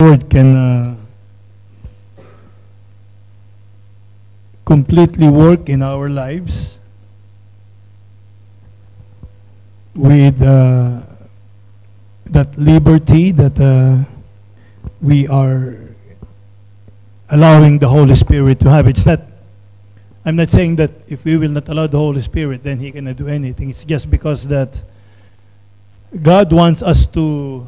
Lord can completely work in our lives with that liberty that we are allowing the Holy Spirit to have. It's not, I'm not saying that if we will not allow the Holy Spirit, then He cannot do anything. It's just because that God wants us to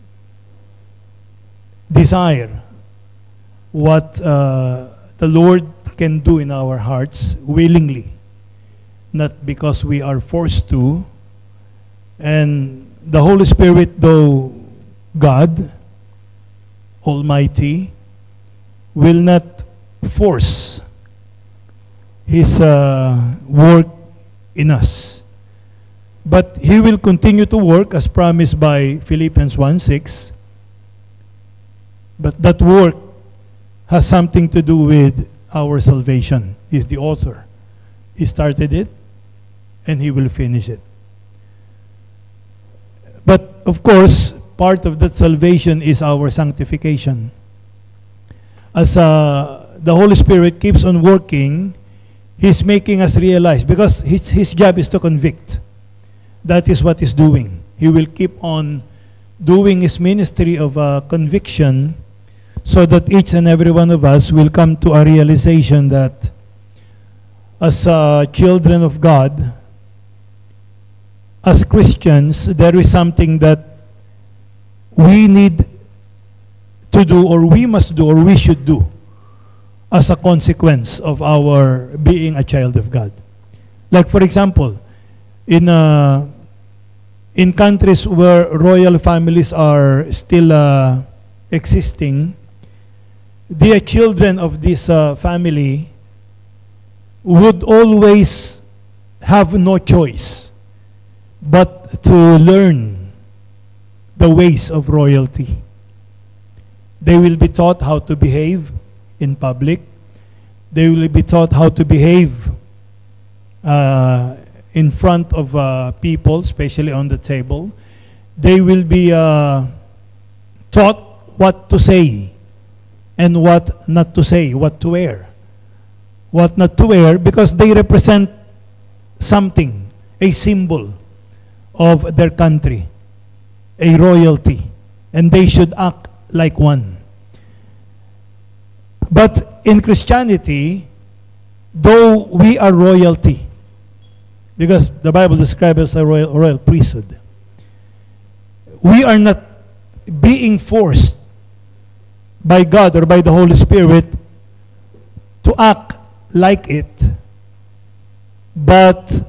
desire what the Lord can do in our hearts willingly, not because we are forced to. And the Holy Spirit, though God Almighty, will not force His work in us. But He will continue to work as promised by Philippians 1:6. But that work has something to do with our salvation. He's the author. He started it, and He will finish it. But, of course, part of that salvation is our sanctification. As the Holy Spirit keeps on working, He's making us realize, because His job is to convict. That is what He's doing. He will keep on doing His ministry of conviction, so that each and every one of us will come to a realization that as children of God, as Christians, there is something that we need to do, or we must do, or we should do as a consequence of our being a child of God. Like, for example, in countries where royal families are still existing, the children of this family would always have no choice but to learn the ways of royalty. They will be taught how to behave in public. They will be taught how to behave in front of people, especially on the table. They will be taught what to say and what not to say, what to wear, what not to wear, because they represent something, a symbol of their country, a royalty, and they should act like one. But in Christianity, though we are royalty, because the Bible describes us as a royal priesthood, we are not being forced by God or by the Holy Spirit to act like it, but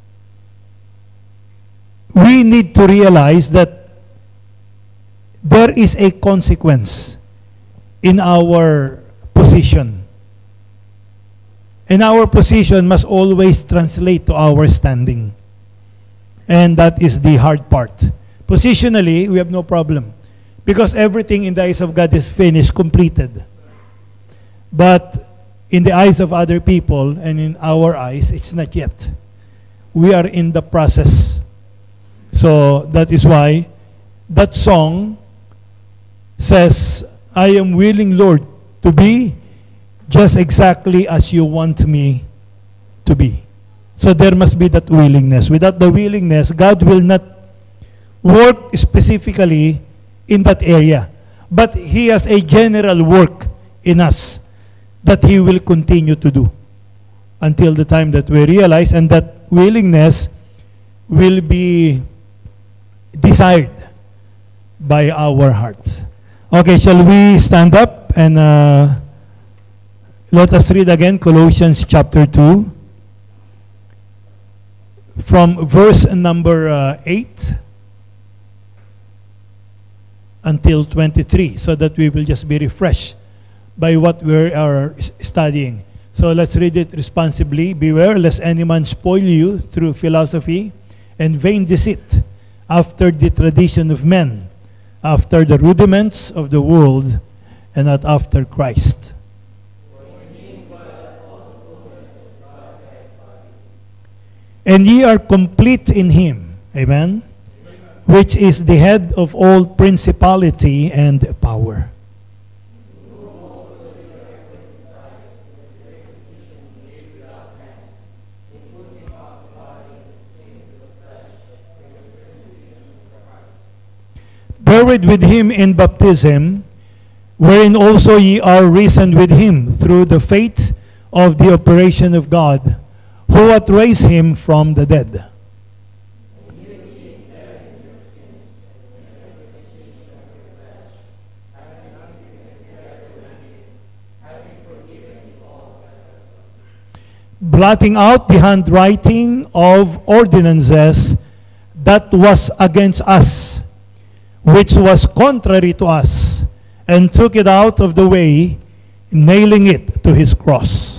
we need to realize that there is a consequence in our position. And our position must always translate to our standing. And that is the hard part. Positionally, we have no problem, because everything in the eyes of God is finished, completed. But in the eyes of other people and in our eyes, it's not yet. We are in the process. So that is why that song says, I am willing, Lord, to be just exactly as you want me to be. So there must be that willingness. Without the willingness, God will not work specifically in that area. But He has a general work in us that He will continue to do until the time that we realize, and that willingness will be desired by our hearts. Okay, shall we stand up and let us read again Colossians chapter 2 from verse number 8 until 23, so that we will just be refreshed by what we are studying. So let's read it responsibly. Beware lest any man spoil you through philosophy and vain deceit, after the tradition of men, after the rudiments of the world, and not after Christ. And ye are complete in Him. Amen? Which is the head of all principality and power. buried with him in baptism, wherein also ye are risen with him through the faith of the operation of God, who hath raised him from the dead. Blotting out the handwriting of ordinances that was against us, which was contrary to us, and took it out of the way, nailing it to his cross.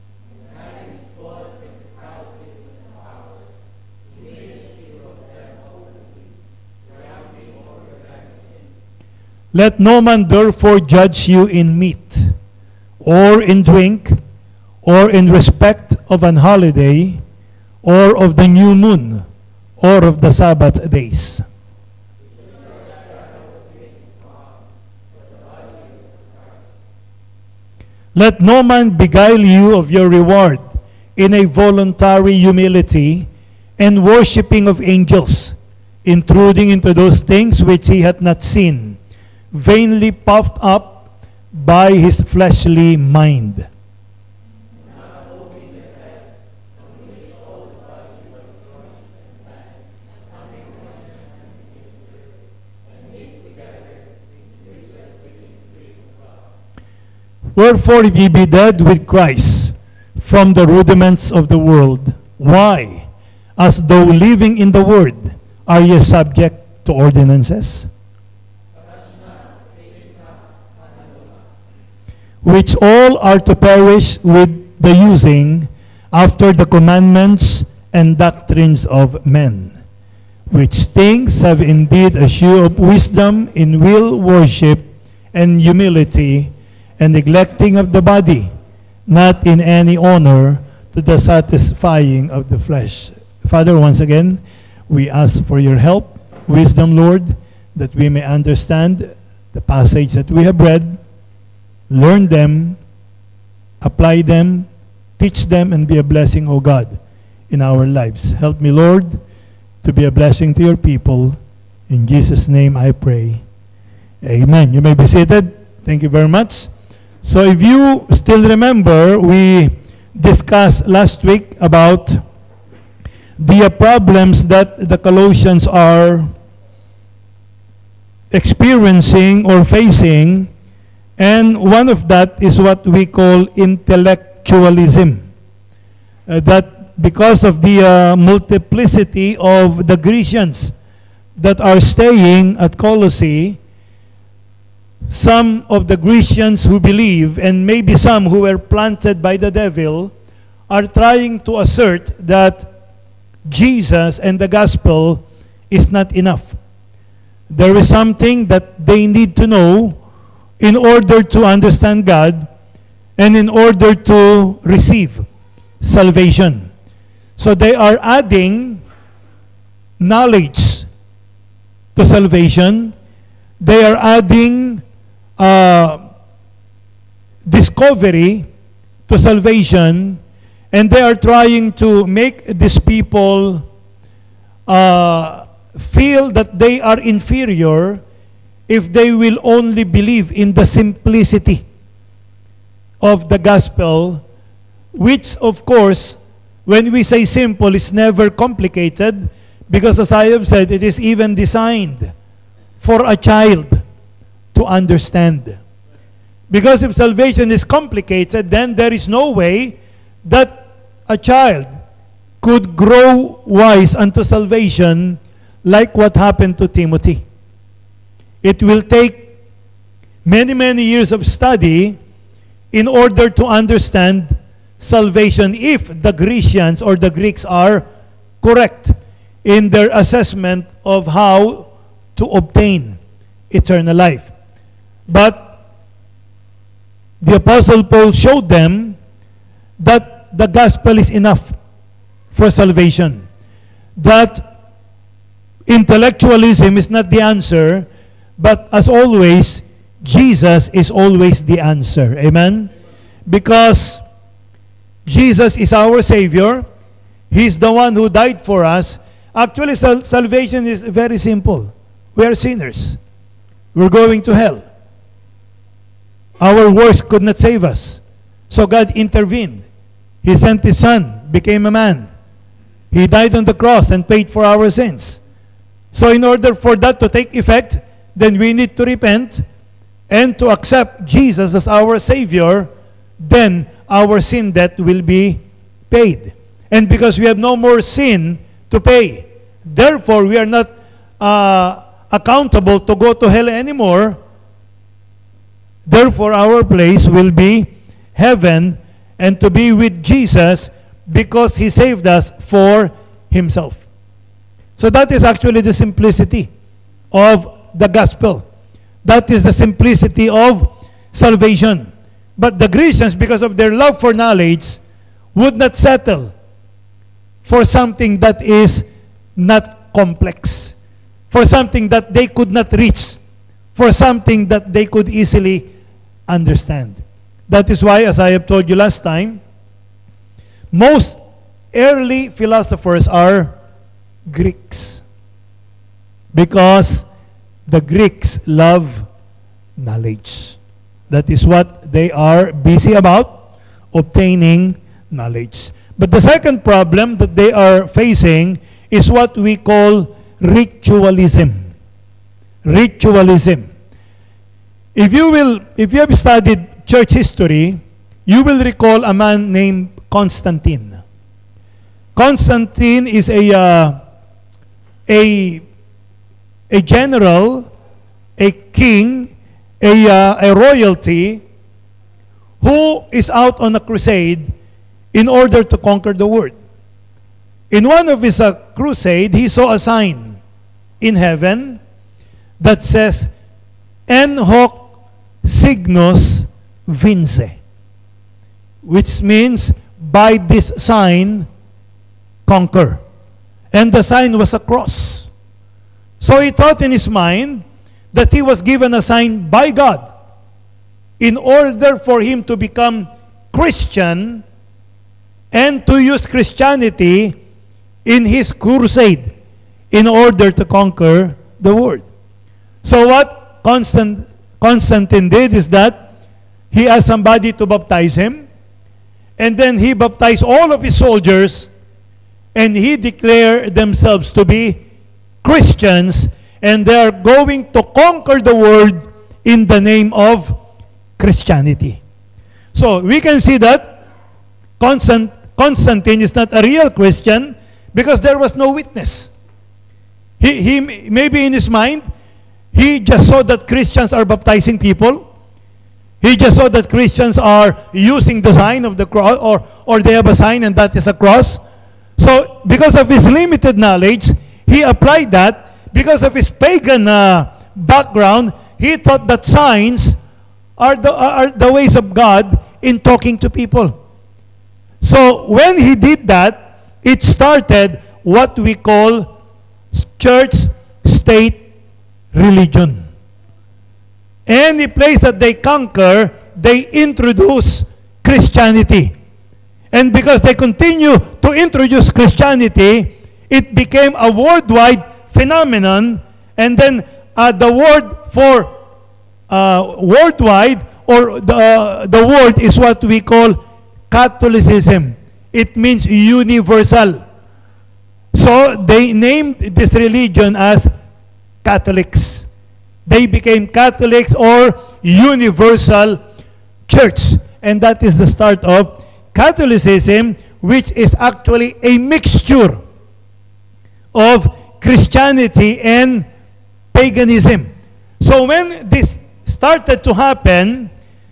Let no man therefore judge you in meat, or in drink, or in respect of an holiday, or of the new moon, or of the Sabbath days. Let no man beguile you of your reward in a voluntary humility and worshipping of angels, intruding into those things which he hath not seen, vainly puffed up by his fleshly mind. Wherefore, if ye be dead with Christ from the rudiments of the world, why, as though living in the Word, are ye subject to ordinances? Which all are to perish with the using after the commandments and doctrines of men, which things have indeed a shew of wisdom in will worship and humility, and neglecting of the body, not in any honor to the satisfying of the flesh. Father, once again, we ask for your help, wisdom, Lord, that we may understand the passage that we have read, learn them, apply them, teach them, and be a blessing, O God, in our lives. Help me, Lord, to be a blessing to your people. In Jesus' name I pray. Amen. You may be seated. Thank you very much. So if you still remember, we discussed last week about the problems that the Colossians are experiencing or facing, and one of that is what we call intellectualism. That because of the multiplicity of the Grecians that are staying at Colossae, some of the Grecians who believe, and maybe some who were planted by the devil, are trying to assert that Jesus and the gospel is not enough. There is something that they need to know in order to understand God and in order to receive salvation. So they are adding knowledge to salvation. They are adding discovery to salvation, and they are trying to make these people feel that they are inferior if they will only believe in the simplicity of the gospel, which, of course, when we say simple, is never complicated, because as I have said, it is even designed for a child to understand. Because if salvation is complicated, then there is no way that a child could grow wise unto salvation like what happened to Timothy. It will take many, many years of study in order to understand salvation if the Grecians or the Greeks are correct in their assessment of how to obtain eternal life. But the Apostle Paul showed them that the gospel is enough for salvation. That intellectualism is not the answer, but as always, Jesus is always the answer. Amen? Because Jesus is our Savior. He's the one who died for us. Actually, salvation is very simple. We are sinners. we're going to hell. Our works could not save us. So God intervened. He sent His Son, became a man. He died on the cross and paid for our sins. So in order for that to take effect, then we need to repent and to accept Jesus as our Savior. Then our sin debt will be paid. And because we have no more sin to pay, therefore we are not accountable to go to hell anymore. Therefore our place will be heaven and to be with Jesus because He saved us for Himself. So that is actually the simplicity of the gospel. That is the simplicity of salvation. But the Grecians, because of their love for knowledge, would not settle for something that is not complex, for something that they could not reach, for something that they could easily understand. That is why, as I have told you last time, most early philosophers are Greeks, because the Greeks love knowledge. That is what they are busy about, obtaining knowledge. But the second problem that they are facing is what we call ritualism. Ritualism. If you have studied church history, you will recall a man named Constantine. Constantine is a general, a king, a royalty who is out on a crusade in order to conquer the world. In one of his crusade, he saw a sign in heaven that says, "En hoc signos vince," which means, by this sign, conquer. And the sign was a cross. So he thought in his mind that he was given a sign by God in order for him to become Christian and to use Christianity in his crusade in order to conquer the world. So what Constantine did is that he asked somebody to baptize him, and then he baptized all of his soldiers, and he declared themselves to be Christians, and they are going to conquer the world in the name of Christianity. So we can see that Constantine is not a real Christian because there was no witness. He maybe in his mind, he just saw that Christians are baptizing people. He just saw that Christians are using the sign of the cross, or they have a sign and that is a cross. So because of his limited knowledge, he applied that. Because of his pagan background, he thought that signs are the ways of God in talking to people. So when he did that, it started what we call church-state religion. Any place that they conquer, they introduce Christianity. And because they continue to introduce Christianity, it became a worldwide phenomenon. And then the word for worldwide, or the word is what we call Catholicism. It means universal. So they named this religion as Catholics. They became Catholics, or Universal Church. And that is the start of Catholicism, which is actually a mixture of Christianity and paganism. So when this started to happen,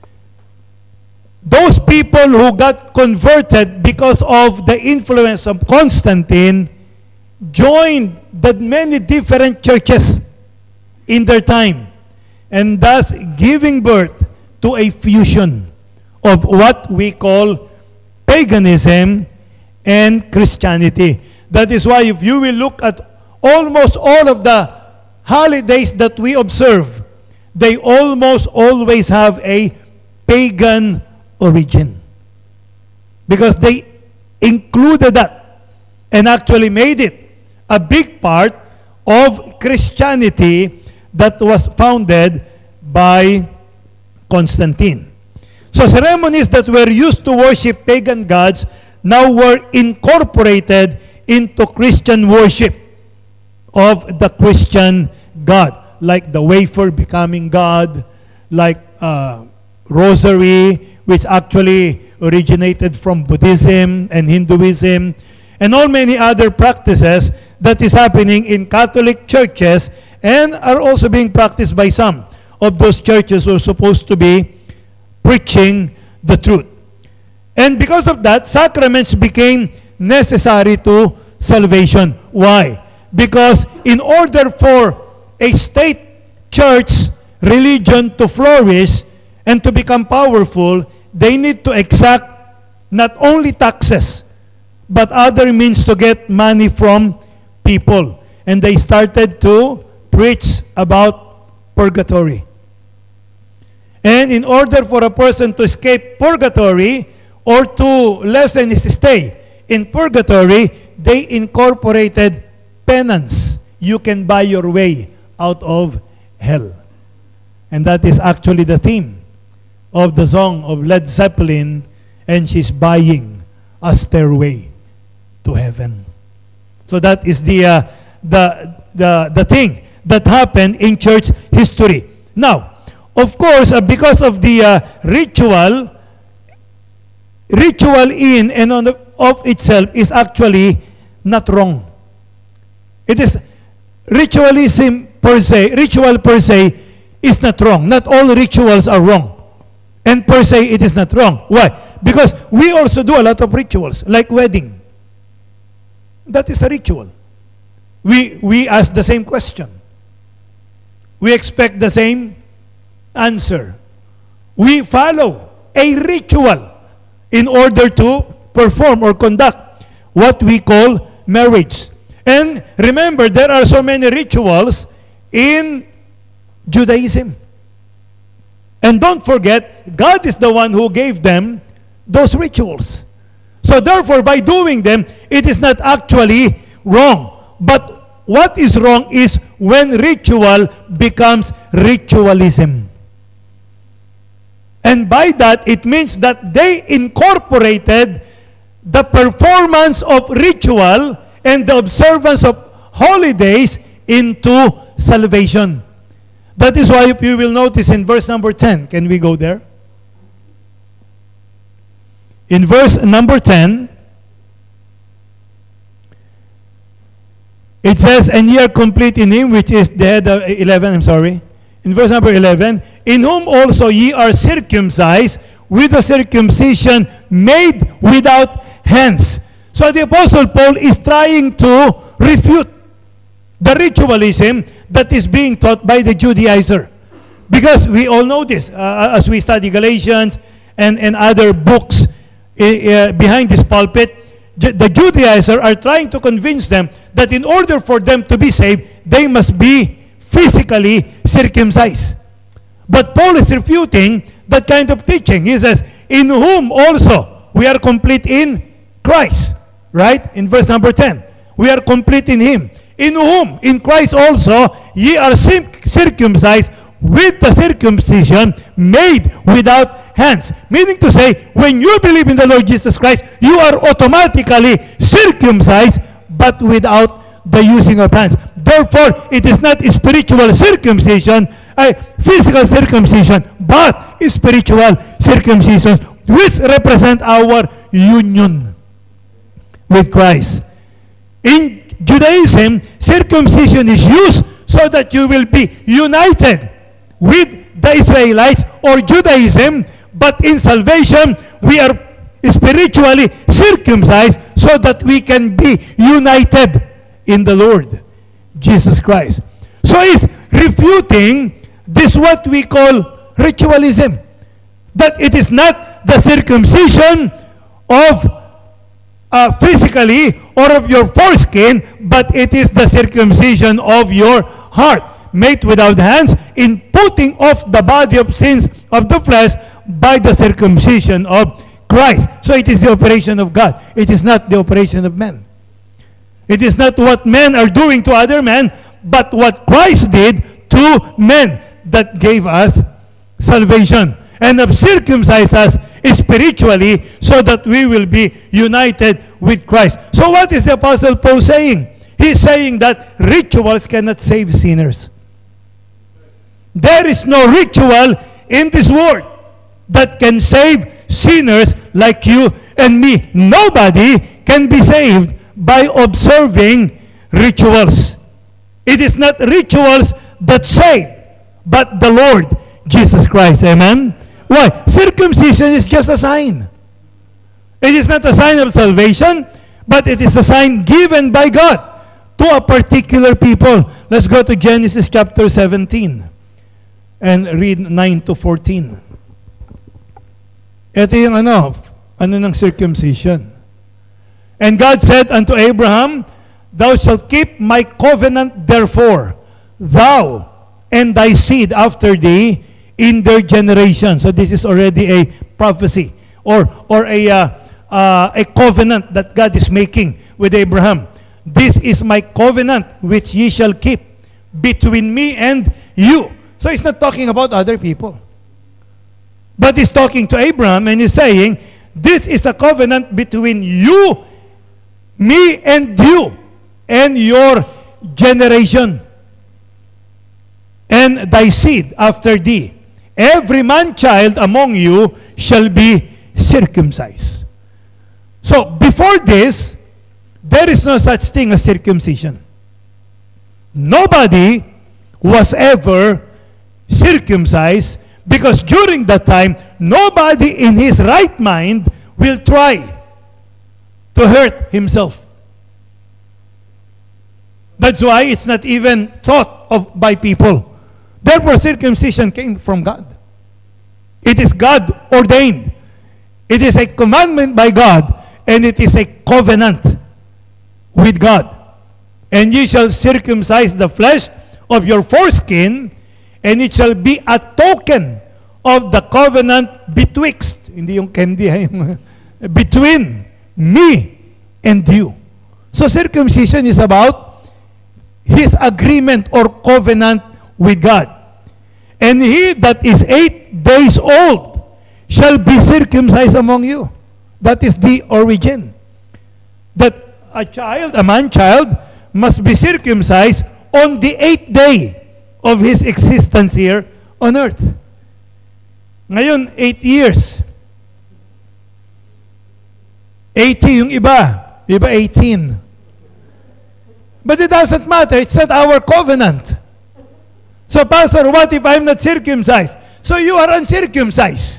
those people who got converted because of the influence of Constantine joined the many different churches in their time, and thus giving birth to a fusion of what we call paganism and Christianity. That is why if you will look at almost all of the holidays that we observe, they almost always have a pagan origin, because they included that and actually made it a big part of Christianity that was founded by Constantine. So ceremonies that were used to worship pagan gods now were incorporated into Christian worship of the Christian God, like the wafer becoming God, like rosary, which actually originated from Buddhism and Hinduism, and all many other practices that is happening in Catholic churches and are also being practiced by some of those churches who are supposed to be preaching the truth. And because of that, sacraments became necessary to salvation. Why? Because in order for a state church religion to flourish and to become powerful, they need to exact not only taxes, but other means to get money from people. And they started to preach about purgatory. And in order for a person to escape purgatory or to lessen his stay in purgatory, they incorporated penance. You can buy your way out of hell. And that is actually the theme of the song of Led Zeppelin, and she's buying a stairway to heaven. So that is the thing that happened in church history. Now, of course, because of the ritual in and of itself is actually not wrong. It is ritual per se is not wrong. Not all rituals are wrong. And per se, it is not wrong. Why? Because we also do a lot of rituals, like wedding. That is a ritual. We ask the same question. We expect the same answer. We follow a ritual in order to perform or conduct what we call marriage. And remember, there are so many rituals in Judaism. And don't forget, God is the one who gave them those rituals. So therefore, by doing them, it is not actually wrong. But what is wrong is when ritual becomes ritualism. And by that, it means that they incorporated the performance of ritual and the observance of holidays into salvation. That is why if you will notice in verse number 10, can we go there? In verse number 10, it says, and ye are complete in him, which is the head of 11, I'm sorry. In verse number 11, in whom also ye are circumcised with a circumcision made without hands. So the Apostle Paul is trying to refute the ritualism that is being taught by the Judaizer. Because we all know this, as we study Galatians and other books behind this pulpit, the Judaizer are trying to convince them that in order for them to be saved, they must be physically circumcised. But Paul is refuting that kind of teaching. He says, in whom also we are complete in Christ. Right? In verse number 10. We are complete in him. In whom, in Christ also, ye are circumcised with the circumcision made without hands. Meaning to say, when you believe in the Lord Jesus Christ, you are automatically circumcised, but without the using of hands. Therefore, it is not a spiritual circumcision, a physical circumcision, but a spiritual circumcision, which represent our union with Christ. In Judaism, circumcision is used so that you will be united with the Israelites or Judaism, but in salvation, we are spiritually circumcised so that we can be united in the Lord Jesus Christ. So it's refuting this what we call ritualism. That it is not the circumcision of physically or of your foreskin, but it is the circumcision of your heart, made without hands, in putting off the body of sins of the flesh by the circumcision of Christ. So it is the operation of God. It is not the operation of men. It is not what men are doing to other men, but what Christ did two men that gave us salvation and have circumcised us spiritually so that we will be united with Christ. So what is the Apostle Paul saying? He's saying that rituals cannot save sinners. There is no ritual in this world that can save sinners like you and me. Nobody can be saved by observing rituals. It is not rituals that save, but the Lord Jesus Christ. Amen? Why? Circumcision is just a sign. It is not a sign of salvation, but it is a sign given by God to a particular people. Let's go to Genesis chapter 17 and read 9 to 14. Ito yung ano ng circumcision. And God said unto Abraham, Thou shalt keep my covenant, therefore, thou and thy seed after thee in their generation. So this is already a prophecy or a covenant that God is making with Abraham. This is my covenant which ye shall keep between me and you. So he's not talking about other people. But he's talking to Abraham and he's saying, this is a covenant between you, me and you, and your generation, and thy seed after thee. Every man-child among you shall be circumcised. So, before this, there is no such thing as circumcision. Nobody was ever circumcised because during that time, nobody in his right mind will try to hurt himself. That's why it's not even thought of by people. Therefore, circumcision came from God. It is God ordained. It is a commandment by God, and it is a covenant with God. And ye shall circumcise the flesh of your foreskin, and it shall be a token of the covenant betwixt, hindi yung candy, between me and you. So circumcision is about his agreement or covenant with God. And he that is 8 days old shall be circumcised among you. That is the origin. That a man-child, must be circumcised on the 8th day of his existence here on earth. Ngayon, 8 years. 80 yung iba. Iba 18. But it doesn't matter. It's not our covenant. So, Pastor, what if I'm not circumcised? So you are uncircumcised.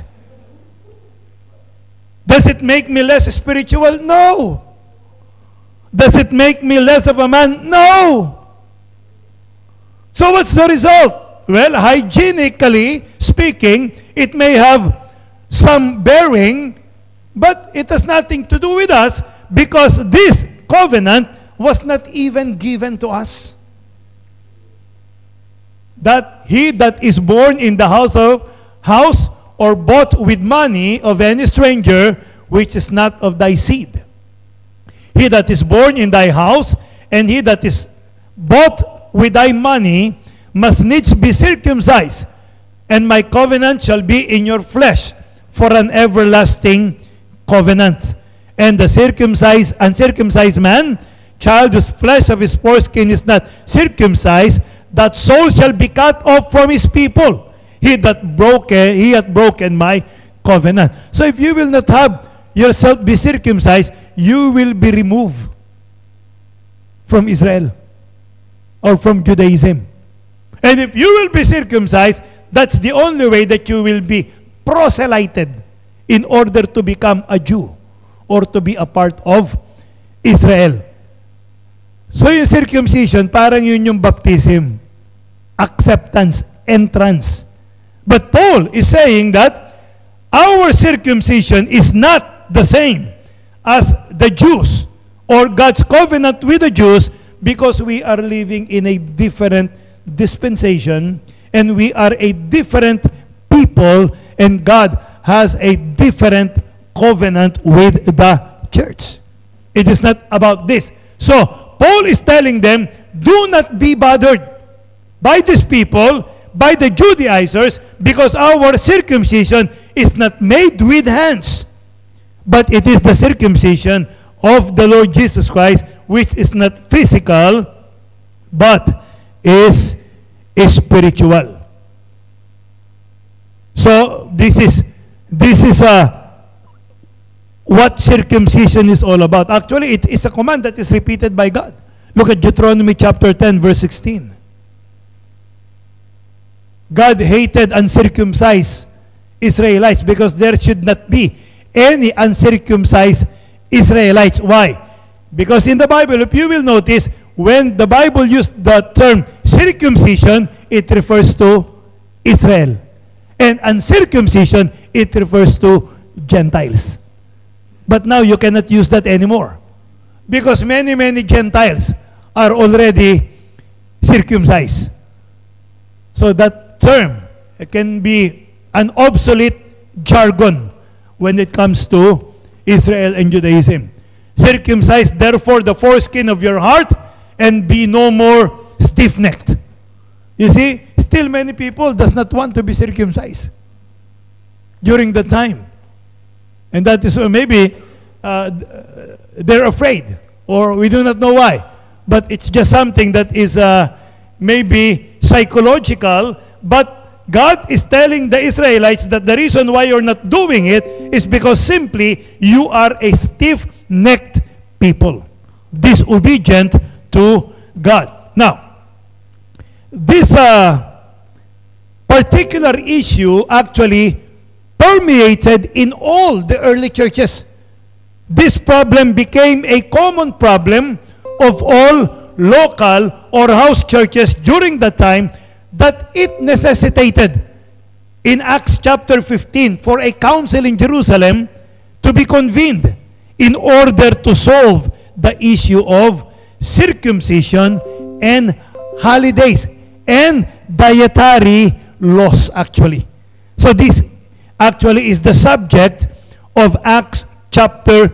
Does it make me less spiritual? No. Does it make me less of a man? No. So what's the result? Well, hygienically speaking, it may have some bearing, but it has nothing to do with us because this covenant was not even given to us. That he that is born in the house or bought with money of any stranger, which is not of thy seed. He that is born in thy house, and he that is bought with thy money, must needs be circumcised. And my covenant shall be in your flesh for an everlasting covenant. And the uncircumcised man, child whose flesh of his foreskin is not circumcised, that soul shall be cut off from his people. He hath broken my covenant. So if you will not have yourself be circumcised, you will be removed from Israel or from Judaism. And if you will be circumcised, that's the only way that you will be proselyted in order to become a Jew or to be a part of Israel. So yung circumcision, parang yun yung baptism. Acceptance, entrance. But Paul is saying that our circumcision is not the same as the Jews or God's covenant with the Jews because we are living in a different dispensation and we are a different people and God has a different covenant with the church. It is not about this. So, Paul is telling them, do not be bothered by these people, by the Judaizers, because our circumcision is not made with hands, but it is the circumcision of the Lord Jesus Christ, which is not physical, but is spiritual. So this is what circumcision is all about. Actually, it is a command that is repeated by God. Look at Deuteronomy chapter 10, verse 16. God hated uncircumcised Israelites because there should not be any uncircumcised Israelites. Why? Because in the Bible, if you will notice, when the Bible used the term circumcision, it refers to Israel. And uncircumcision, it refers to Gentiles. But now you cannot use that anymore. Because many Gentiles are already circumcised. So that term can be an obsolete jargon when it comes to Israel and Judaism. Circumcise therefore the foreskin of your heart and be no more stiff-necked. You see, still many people does not want to be circumcised during the time. And that is maybe they're afraid, or we do not know why. But it's just something that is maybe psychological, but God is telling the Israelites that the reason why you're not doing it is because simply you are a stiff-necked people, disobedient to God. Now, this particular issue actually permeated in all the early churches. This problem became a common problem of all local or house churches during the time, that it necessitated in Acts chapter 15 for a council in Jerusalem to be convened in order to solve the issue of circumcision and holidays and dietary laws actually. So this actually is the subject of Acts chapter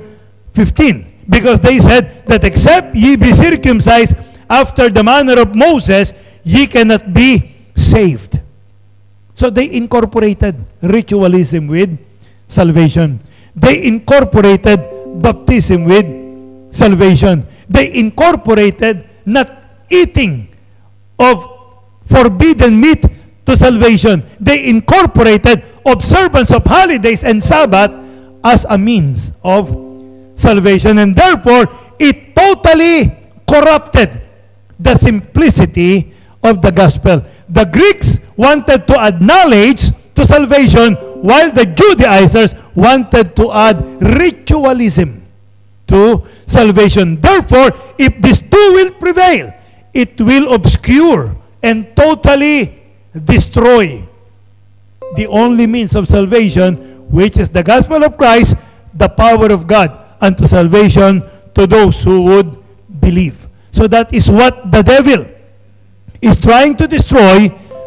15, because they said that except ye be circumcised after the manner of Moses, ye cannot be saved. So they incorporated ritualism with salvation. They incorporated baptism with salvation. They incorporated not eating of forbidden meat to salvation. They incorporated observance of holidays and Sabbath as a means of salvation. And therefore, it totally corrupted the simplicity of the gospel. The Greeks wanted to add knowledge to salvation, while the Judaizers wanted to add ritualism to salvation. Therefore, if these two will prevail, it will obscure and totally destroy the only means of salvation, which is the gospel of Christ, the power of God unto salvation to those who would believe. So that is what the devil is trying to destroy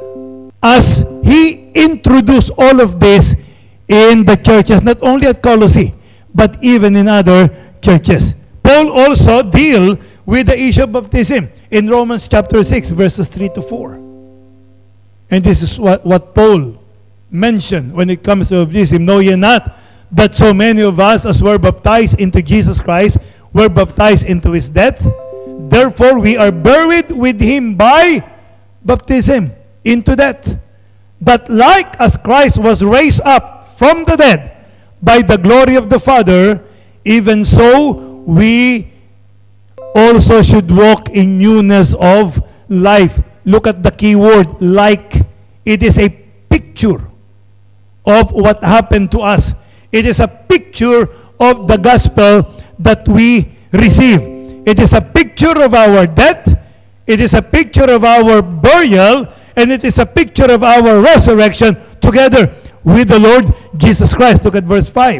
as he introduced all of this in the churches, not only at Colossae, but even in other churches. Paul also deal with the issue of baptism in Romans chapter 6, verses 3 to 4. And this is what Paul mentioned when it comes to baptism. Know ye not that so many of us as were baptized into Jesus Christ were baptized into his death? Therefore we are buried with him by baptism into death, that like as Christ was raised up from the dead by the glory of the Father, even so we also should walk in newness of life. Look at the key word, like. It is a picture of what happened to us. It is a picture of the gospel that we receive. It is a picture of our death. It is a picture of our burial. And it is a picture of our resurrection together with the Lord Jesus Christ. Look at verse 5.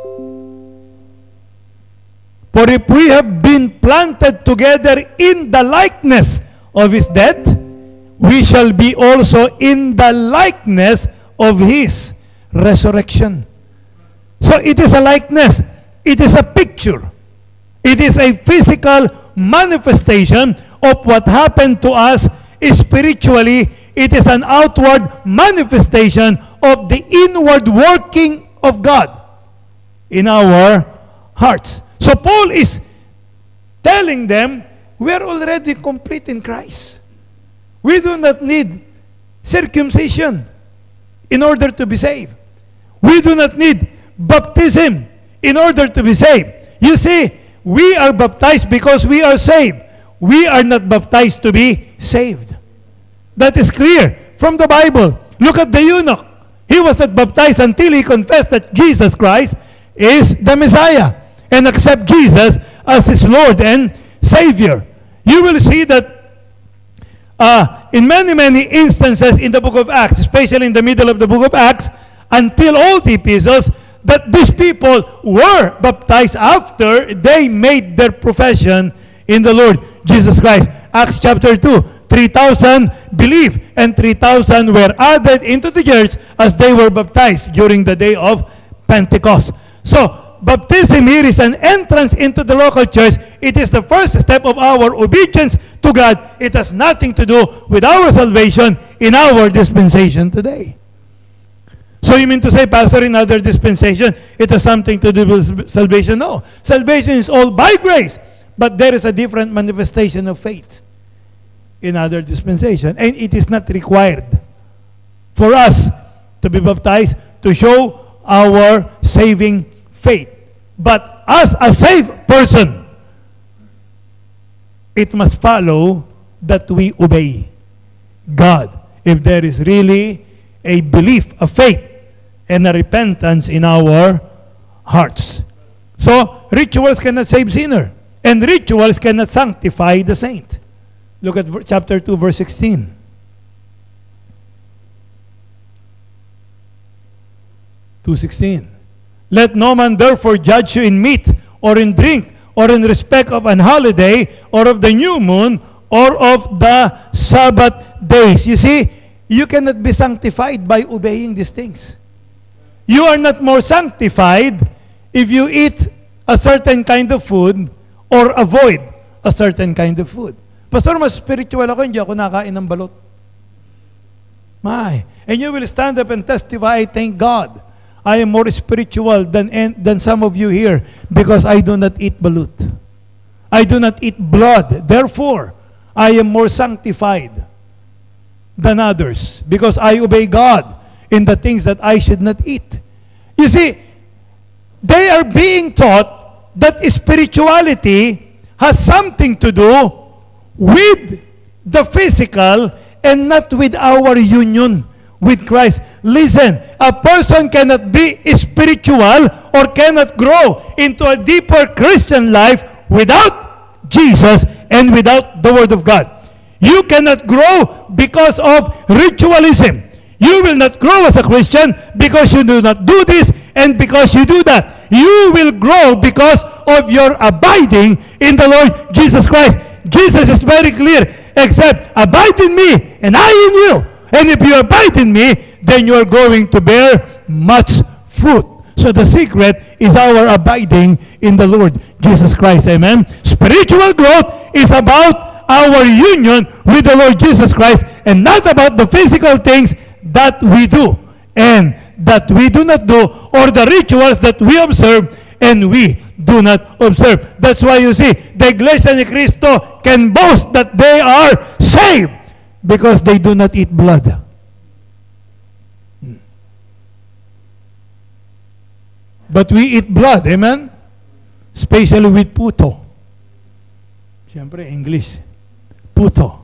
For if we have been planted together in the likeness of his death, we shall be also in the likeness of his resurrection. So it is a likeness. It is a picture. It is a physical manifestation of what happened to us spiritually, it is an outward manifestation of the inward working of God in our hearts. So Paul is telling them, we are already complete in Christ. We do not need circumcision in order to be saved. We do not need baptism in order to be saved. You see, we are baptized because we are saved. We are not baptized to be saved. That is clear from the Bible. Look at the eunuch. He was not baptized until he confessed that Jesus Christ is the Messiah and accept Jesus as his Lord and Savior. You will see that in many instances in the book of Acts, especially in the middle of the book of Acts, until all the epistles, that these people were baptized after they made their profession in the Lord Jesus Christ. Acts chapter 2, 3,000 believed and 3,000 were added into the church as they were baptized during the day of Pentecost. So, baptism here is an entrance into the local church. It is the first step of our obedience to God. It has nothing to do with our salvation in our dispensation today. So you mean to say, Pastor, in other dispensation, it has something to do with salvation? No. Salvation is all by grace. But there is a different manifestation of faith in other dispensation. And it is not required for us to be baptized to show our saving faith. But as a saved person, it must follow that we obey God. If there is really a belief, a faith, and a repentance in our hearts. So, rituals cannot save sinner. And rituals cannot sanctify the saint. Look at chapter 2, verse 16. Let no man therefore judge you in meat, or in drink, or in respect of an holiday, or of the new moon, or of the Sabbath days. You see, you cannot be sanctified by obeying these things. You are not more sanctified if you eat a certain kind of food or avoid a certain kind of food. Pastor, mas spiritual ako, hindi ako nakain ng balot. My. And you will stand up and testify, thank God, I am more spiritual than some of you here because I do not eat balut. I do not eat blood. Therefore, I am more sanctified than others because I obey God in the things that I should not eat. You see, they are being taught that spirituality has something to do with the physical and not with our union with Christ. Listen, a person cannot be spiritual or cannot grow into a deeper Christian life without Jesus and without the Word of God. You cannot grow because of ritualism. You will not grow as a Christian because you do not do this and because you do that. You will grow because of your abiding in the Lord Jesus Christ. Jesus is very clear, except abide in me and I in you. And if you abide in me, then you are going to bear much fruit. So the secret is our abiding in the Lord Jesus Christ. Amen. Spiritual growth is about our union with the Lord Jesus Christ and not about the physical things that we do and that we do not do, or the rituals that we observe and we do not observe. That's why you see, the Iglesia ni Cristo can boast that they are saved because they do not eat blood. But we eat blood, amen? Especially with puto. Siyempre, English. Puto.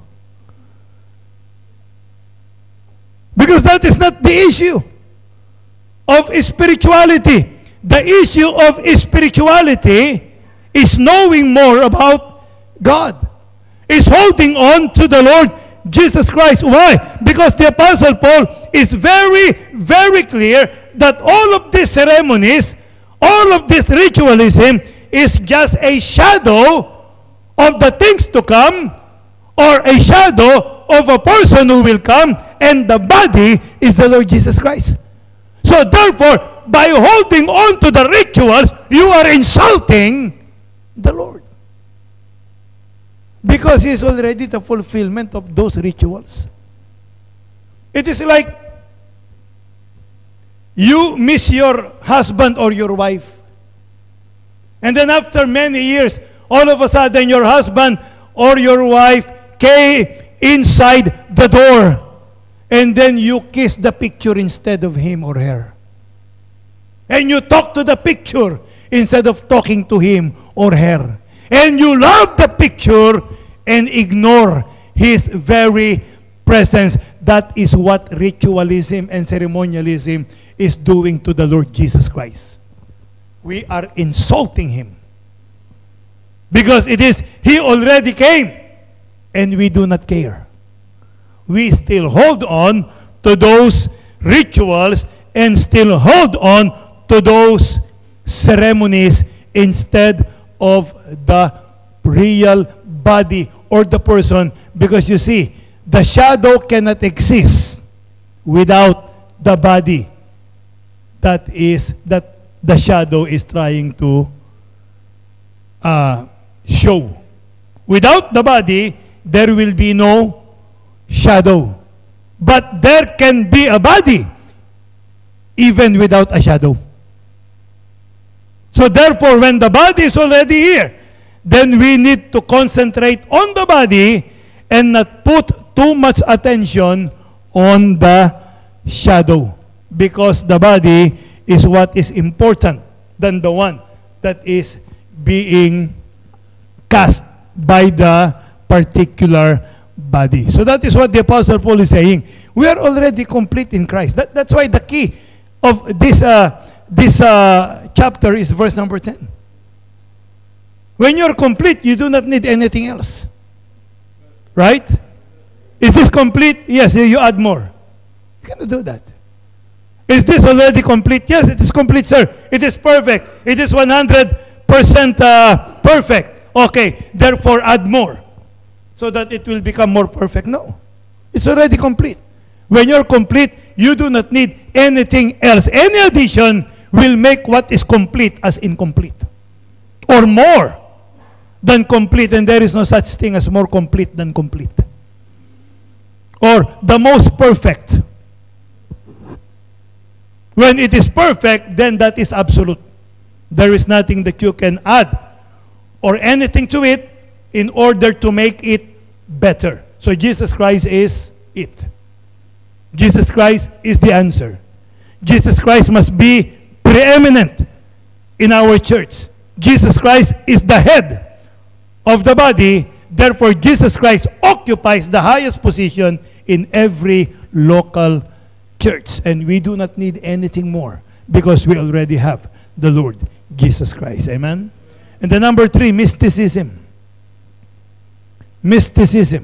Because that is not the issue of spirituality. The issue of spirituality is knowing more about God. Is holding on to the Lord Jesus Christ. Why? Because the Apostle Paul is very, very clear that all of these ceremonies, all of this ritualism is just a shadow of the things to come, or a shadow of a person who will come, and the body is the Lord Jesus Christ. So therefore, by holding on to the rituals, you are insulting the Lord. Because He is already the fulfillment of those rituals. It is like you miss your husband or your wife. And then after many years, all of a sudden your husband or your wife came inside the door. And then you kiss the picture instead of him or her. And you talk to the picture instead of talking to him or her. And you love the picture and ignore his very presence. That is what ritualism and ceremonialism is doing to the Lord Jesus Christ. We are insulting Him. Because it is, He already came. And we do not care. We still hold on to those rituals and still hold on to those ceremonies instead of the real body or the person. Because you see, the shadow cannot exist without the body. That the shadow is trying to show. Without the body, there will be no shadow. But there can be a body even without a shadow. So therefore, when the body is already here, then we need to concentrate on the body and not put too much attention on the shadow. Because the body is what is important than the one that is being cast by the particular body. So that is what the Apostle Paul is saying. We are already complete in Christ. That's why the key of this chapter is verse number 10. When you're complete, you do not need anything else. Right? Is this complete? Yes, you add more. You cannot do that. Is this already complete? Yes, it is complete, sir. It is perfect. It is 100% perfect. Okay, therefore add more so that it will become more perfect. No, it's already complete. When you're complete, you do not need anything else. Any addition will make what is complete as incomplete or more than complete, and there is no such thing as more complete than complete or the most perfect. When it is perfect, then that is absolute. There is nothing that you can add or anything to it in order to make it better. So Jesus Christ is it. Jesus Christ is the answer. Jesus Christ must be preeminent in our church. Jesus Christ is the head of the body. Therefore, Jesus Christ occupies the highest position in every local church. And we do not need anything more because we already have the Lord Jesus Christ. Amen? And the number 3, mysticism. Mysticism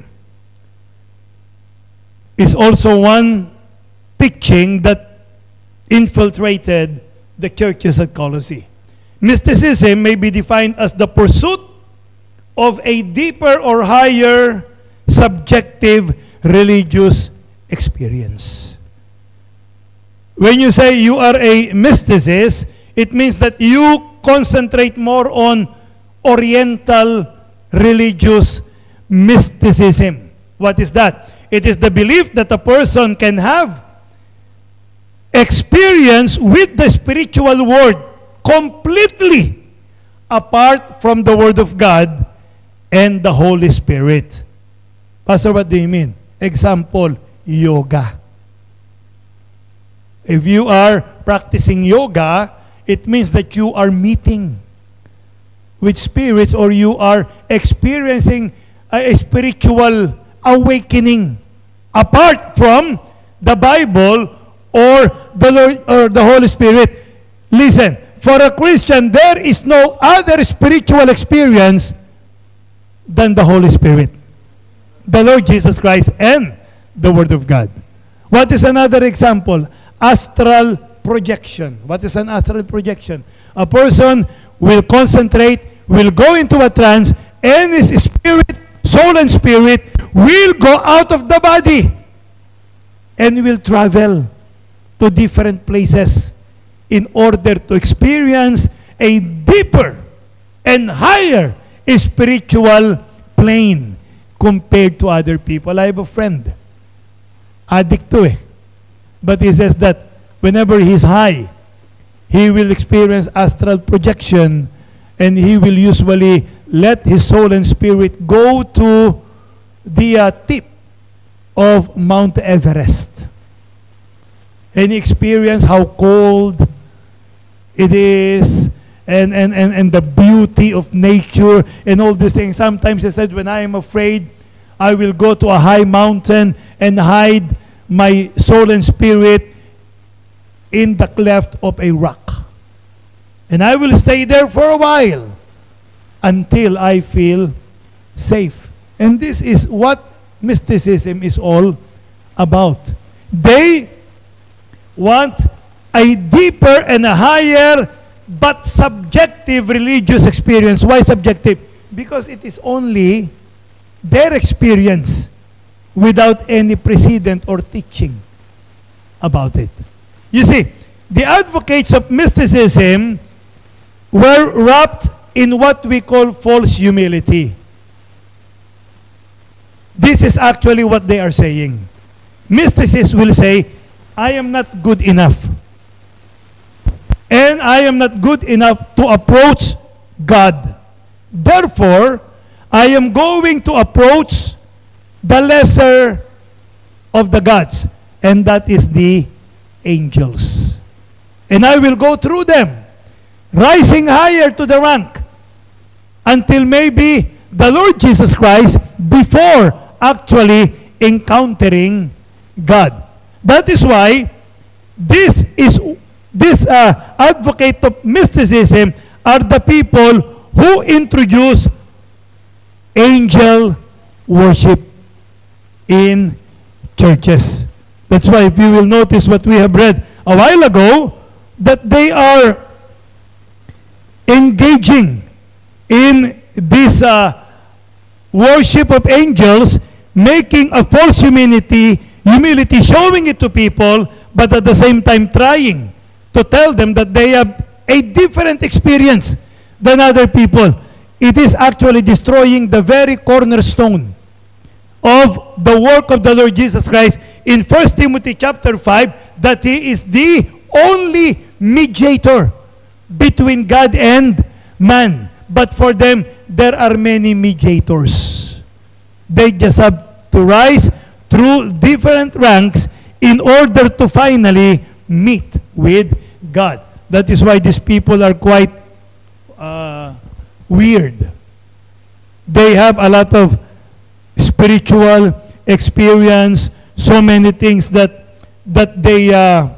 is also one teaching that infiltrated the churches at Colossae. Mysticism may be defined as the pursuit of a deeper or higher subjective religious experience. When you say you are a mysticist, it means that you concentrate more on Oriental religious mysticism. What is that? It is the belief that a person can have experience with the spiritual world completely apart from the Word of God and the Holy Spirit. Pastor, what do you mean? Example, yoga. If you are practicing yoga, it means that you are meeting with spirits or you are experiencing a spiritual awakening apart from the Bible or the Lord or the Holy Spirit. Listen, for a Christian, there is no other spiritual experience than the Holy Spirit, the Lord Jesus Christ, and the Word of God. What is another example? Astral projection. What is an astral projection? A person will concentrate, will go into a trance, and his spirit, soul and spirit will go out of the body and will travel to different places in order to experience a deeper and higher spiritual plain compared to other people. I have a friend, addict to eh. But he says that whenever he's high, he will experience astral projection, and he will usually let his soul and spirit go to the tip of Mount Everest. And he experience how cold it is, and the beauty of nature and all these things. Sometimes he said, when I am afraid, I will go to a high mountain and hide my soul and spirit in the cleft of a rock. And I will stay there for a while until I feel safe. And this is what mysticism is all about. They want a deeper and a higher but subjective religious experience. Why subjective? Because it is only their experience without any precedent or teaching about it. You see, the advocates of mysticism were wrapped in what we call false humility. This is actually what they are saying. Mysticists will say, I am not good enough. And I am not good enough to approach God. Therefore, I am going to approach the lesser of the gods, and that is the angels. And I will go through them, rising higher to the rank, until maybe the Lord Jesus Christ before actually encountering God. That is why this advocate of mysticism are the people who introduce angel worship in churches. That's why if you will notice what we have read a while ago, that they are engaging in this worship of angels, making a false humility, showing it to people, but at the same time trying to tell them that they have a different experience than other people. It is actually destroying the very cornerstone of the work of the Lord Jesus Christ in 1 Timothy chapter 5, that He is the only mediator between God and man. But for them, there are many mediators. They just have to rise through different ranks in order to finally meet with God. That is why these people are quite weird. They have a lot of spiritual experience, so many things that they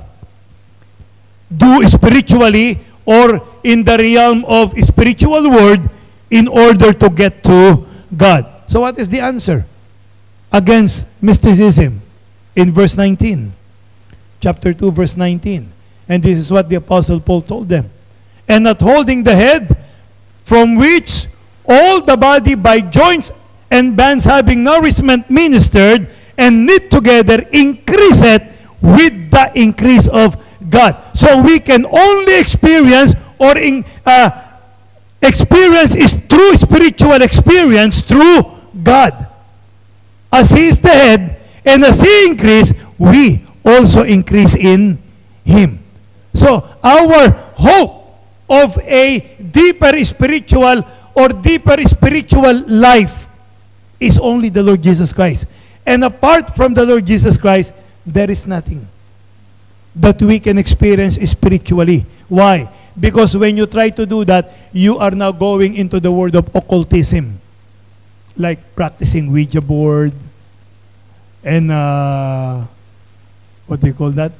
do spiritually or in the realm of spiritual world in order to get to God. So what is the answer against mysticism? In verse 19, chapter 2, verse 19. And this is what the Apostle Paul told them. And not holding the head, from which all the body by joints and bands having nourishment ministered and knit together increaseth with the increase of God. So we can only experience or experience is true spiritual experience through God. As He is the head, and as He increase, we also increase in Him. So our hope of a deeper spiritual or deeper spiritual life is only the Lord Jesus Christ. And apart from the Lord Jesus Christ, there is nothing that we can experience spiritually. Why? Because when you try to do that, you are now going into the world of occultism, like practicing Ouija board and what do you call that?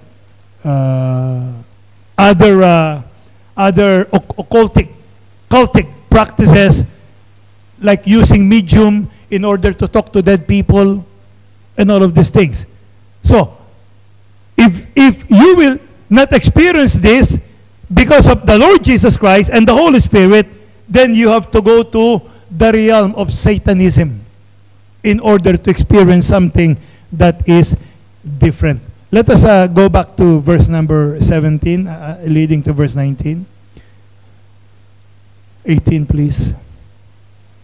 Other occultic practices, like using medium in order to talk to dead people and all of these things. So, if you will not experience this because of the Lord Jesus Christ and the Holy Spirit, then you have to go to the realm of Satanism in order to experience something that is different. Let us go back to verse number 17, leading to verse 19. 18, please.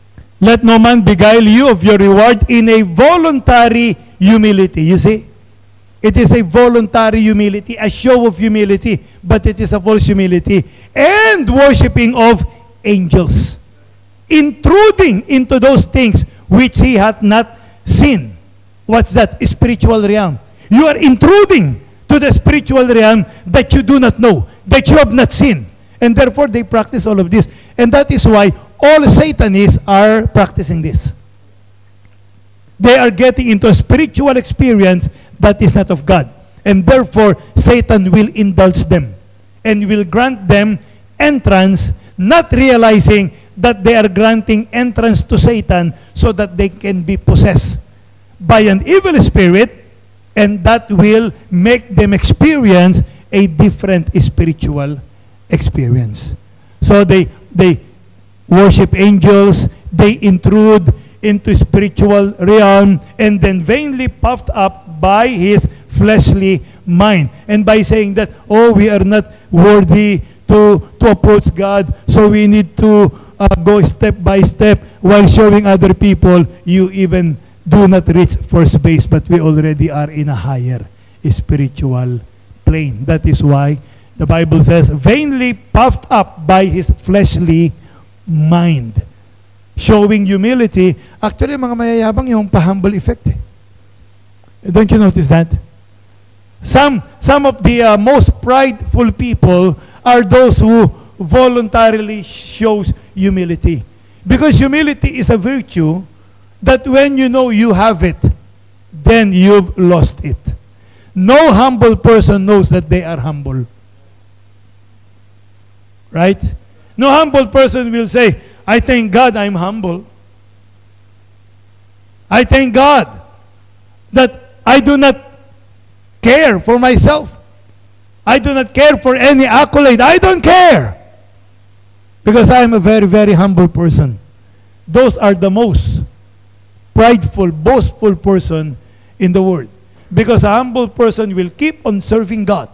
Let no man beguile you of your reward in a voluntary humility. You see? It is a voluntary humility, a show of humility, but it is a false humility. And worshiping of angels. Intruding into those things which he hath not seen. What's that? Spiritual realm. You are intruding to the spiritual realm that you do not know, that you have not seen. And therefore, they practice all of this. And that is why all Satanists are practicing this. They are getting into a spiritual experience that is not of God. And therefore, Satan will indulge them and will grant them entrance, not realizing that they are granting entrance to Satan so that they can be possessed by an evil spirit, and that will make them experience a different spiritual experience. So they worship angels, they intrude into spiritual realm, and then vainly puffed up by his fleshly mind. And by saying that, oh, we are not worthy to approach God, so we need to go step by step, while showing other people, you even do not reach first base, but we already are in a higher spiritual plane. That is why the Bible says, vainly puffed up by his fleshly mind. Showing humility. Actually, mga mayayabang yung pa-humble effect. Don't you notice that? Some of the most prideful people are those who voluntarily shows humility. Because humility is a virtue that when you know you have it, then you've lost it. No humble person knows that they are humble. Right? No humble person will say, I thank God I'm humble. I thank God that I do not care for myself. I do not care for any accolade. I don't care. Because I am a very, very humble person. Those are the most prideful, boastful person in the world. Because a humble person will keep on serving God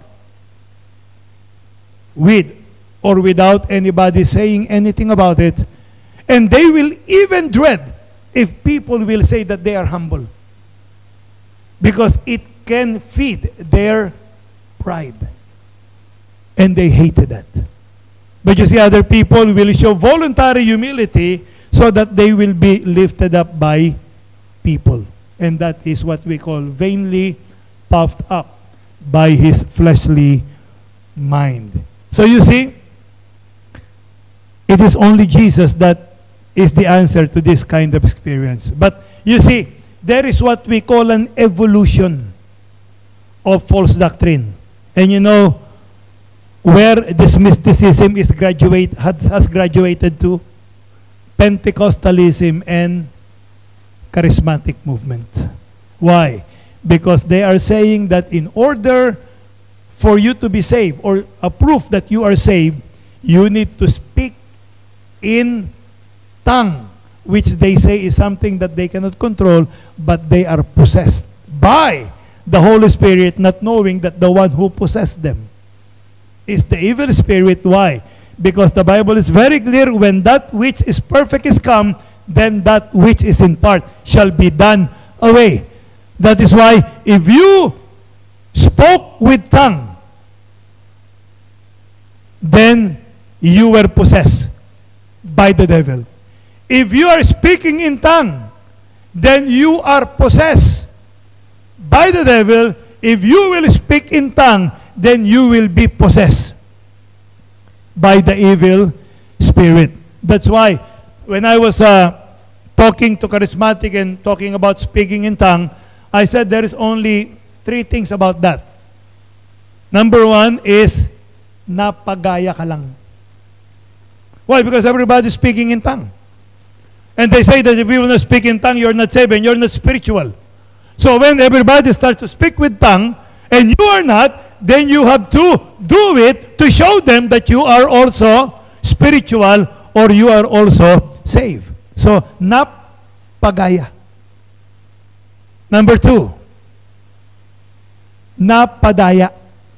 with or without anybody saying anything about it. And they will even dread if people will say that they are humble. Because it can feed their pride. And they hated that. But you see, other people will show voluntary humility so that they will be lifted up by people. And that is what we call vainly puffed up by his fleshly mind. So you see, it is only Jesus that is the answer to this kind of experience. But you see, there is what we call an evolution of false doctrine. And you know, where this mysticism is has graduated to Pentecostalism and charismatic movement. Why? Because they are saying that in order for you to be saved, or a proof that you are saved, you need to speak in tongue, which they say is something that they cannot control, but they are possessed by the Holy Spirit, not knowing that the one who possessed them is the evil spirit. Why? Because the Bible is very clear, when that which is perfect is come, then that which is in part shall be done away. That is why if you spoke with tongue, then you were possessed by the devil. If you are speaking in tongue, then you are possessed by the devil. If you will speak in tongue, then you will be possessed by the evil spirit. That's why when I was talking to charismatic and talking about speaking in tongue, I said there is only 3 things about that. Number 1 is napagaya ka lang. Why? Because everybody is speaking in tongue. And they say that if you will not speak in tongue, you're not saved and you're not spiritual. So when everybody starts to speak with tongue, and you are not, then you have to do it to show them that you are also spiritual or you are also saved. So, napagaya. Number 2, napadaya.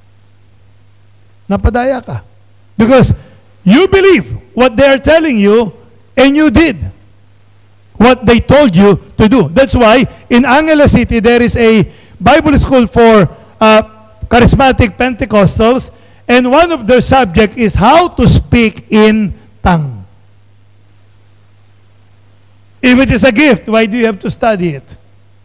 Napadaya ka. Because you believe what they are telling you, and you did. what they told you to do. That's why in Angeles City, there is a Bible school for charismatic Pentecostals, and one of their subjects is how to speak in tongue. If it is a gift, why do you have to study it?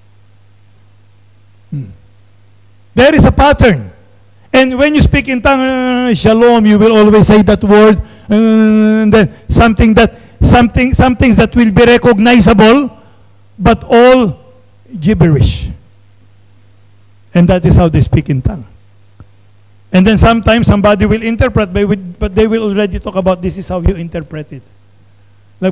There is a pattern. And when you speak in tongue, shalom, you will always say that word, and then some things that will be recognizable, but all gibberish. And that is how they speak in tongue. And then sometimes somebody will interpret, but they will already talk about this is how you interpret it. Like,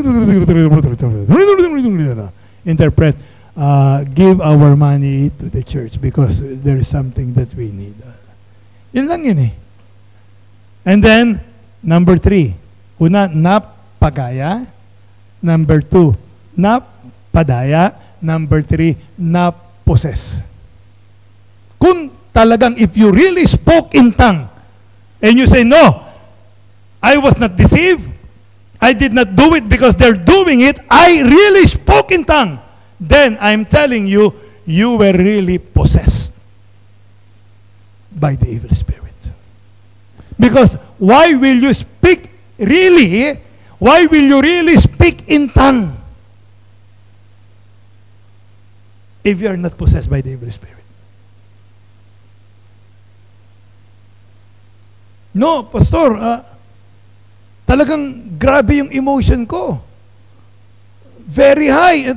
interpret, give our money to the church because there is something that we need. Yun lang yun eh. And then, number 3, una, napagaya. Number 2, napadaya. Number 3, napossess. Kung talagang if you really spoke in tongue, and you say, no, I was not deceived, I did not do it because they're doing it, I really spoke in tongue, then I'm telling you, you were really possessed by the evil spirit. Because why will you speak really? Why will you really speak in tongue if you are not possessed by the evil spirit? No, Pastor, talagang grabe yung emotion ko. Very high.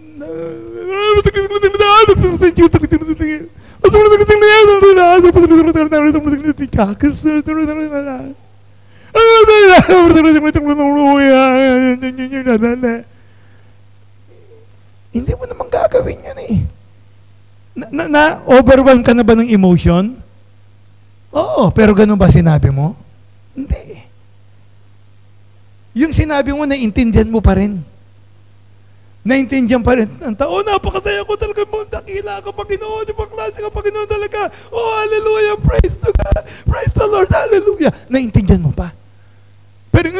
Hindi mo naman gagawin yan eh. Na-overwhelm ka na ba ng emotion? Oo, pero ganun ba sinabi mo? Hindi. Yung sinabi mo, naintindihan mo pa rin. Naintindihan pa rin. Ang tao, napakasaya ko talaga mo. Dakila ka, Panginoon. Yung klase ka, Panginoon talaga. Oh, hallelujah. Praise to God. Praise the Lord. Hallelujah. Naintindihan mo pa. Pero,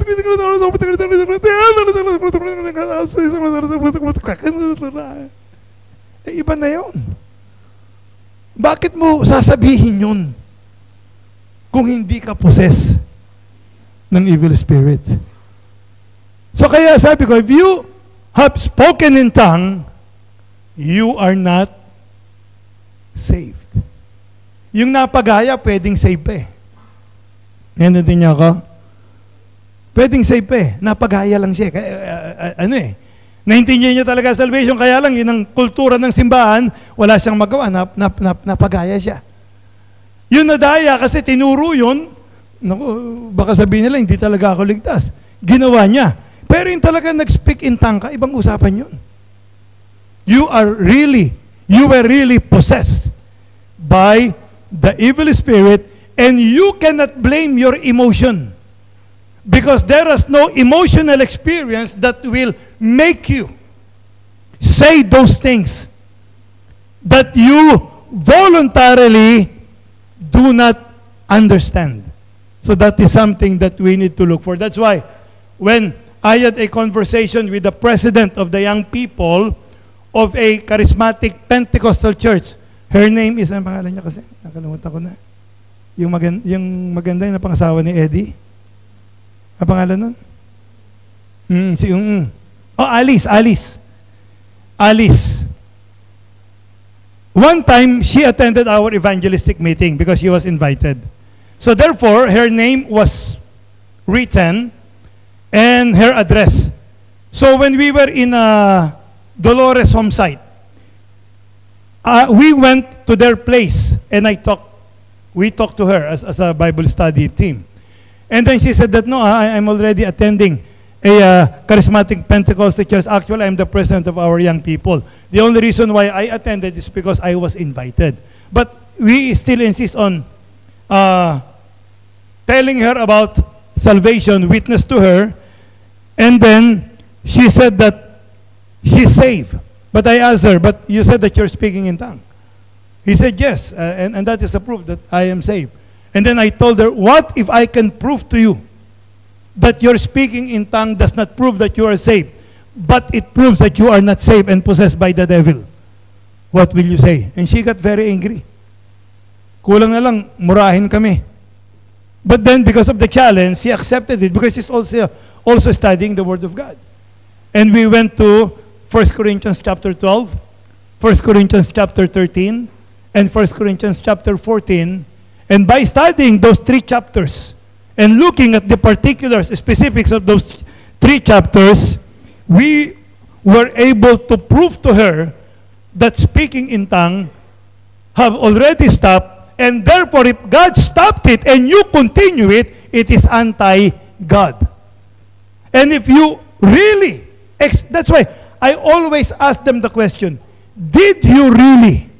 iba na yun. Bakit mo sasabihin yun kung hindi ka possess ng evil spirit? So kaya sabi ko, if you have spoken in tongue, you are not saved. Yung napagaya, pwedeng save eh. Nandun niya ako? Pwedeng save eh. Napagaya lang siya. Naintindihan niya talaga salvation, kaya lang yun ang kultura ng simbahan, wala siyang magawa, napagaya siya. Yung nadaya kasi tinuro yun, naku, baka sabihin nila, hindi talaga ako ligtas. Ginawa niya. Pero yung talaga nag-speak in tongue ka, ibang usapan yun. You were really possessed by the evil spirit, and you cannot blame your emotion. Because there is no emotional experience that will make you say those things that you voluntarily do not understand. So that is something that we need to look for. That's why when I had a conversation with the president of the young people of a charismatic Pentecostal church, her name is, ang pangalan niya kasi? Nakalimutan ko na. Yung maganda yung pangasawa ni Eddie. Ang pangalan nun? Alice. One time, she attended our evangelistic meeting because she was invited. So therefore, her name was written and her address. So when we were in Dolores home site, we went to their place and we talked to her as a Bible study team. And then she said that, no, I'm already attending a charismatic Pentecostal church. Actually, I'm the president of our young people. The only reason why I attended is because I was invited. But we still insist on telling her about salvation, witness to her, and then she said that she's saved. But I asked her, but you said that you're speaking in tongue. He said, yes, and that is a proof that I am saved. And then I told her, what if I can prove to you that your speaking in tongue does not prove that you are saved, but it proves that you are not saved and possessed by the devil, what will you say? And she got very angry. Kulang na lang, murahin kami. But then, because of the challenge, she accepted it because she's also studying the Word of God. And we went to 1 Corinthians chapter 12, 1 Corinthians chapter 13, and 1 Corinthians chapter 14. And by studying those 3 chapters and looking at the particulars, specifics of those 3 chapters, we were able to prove to her that speaking in tongue have already stopped, and therefore if God stopped it and you continue it, it is anti-God. And if you really, that's why I always ask them the question, did you really?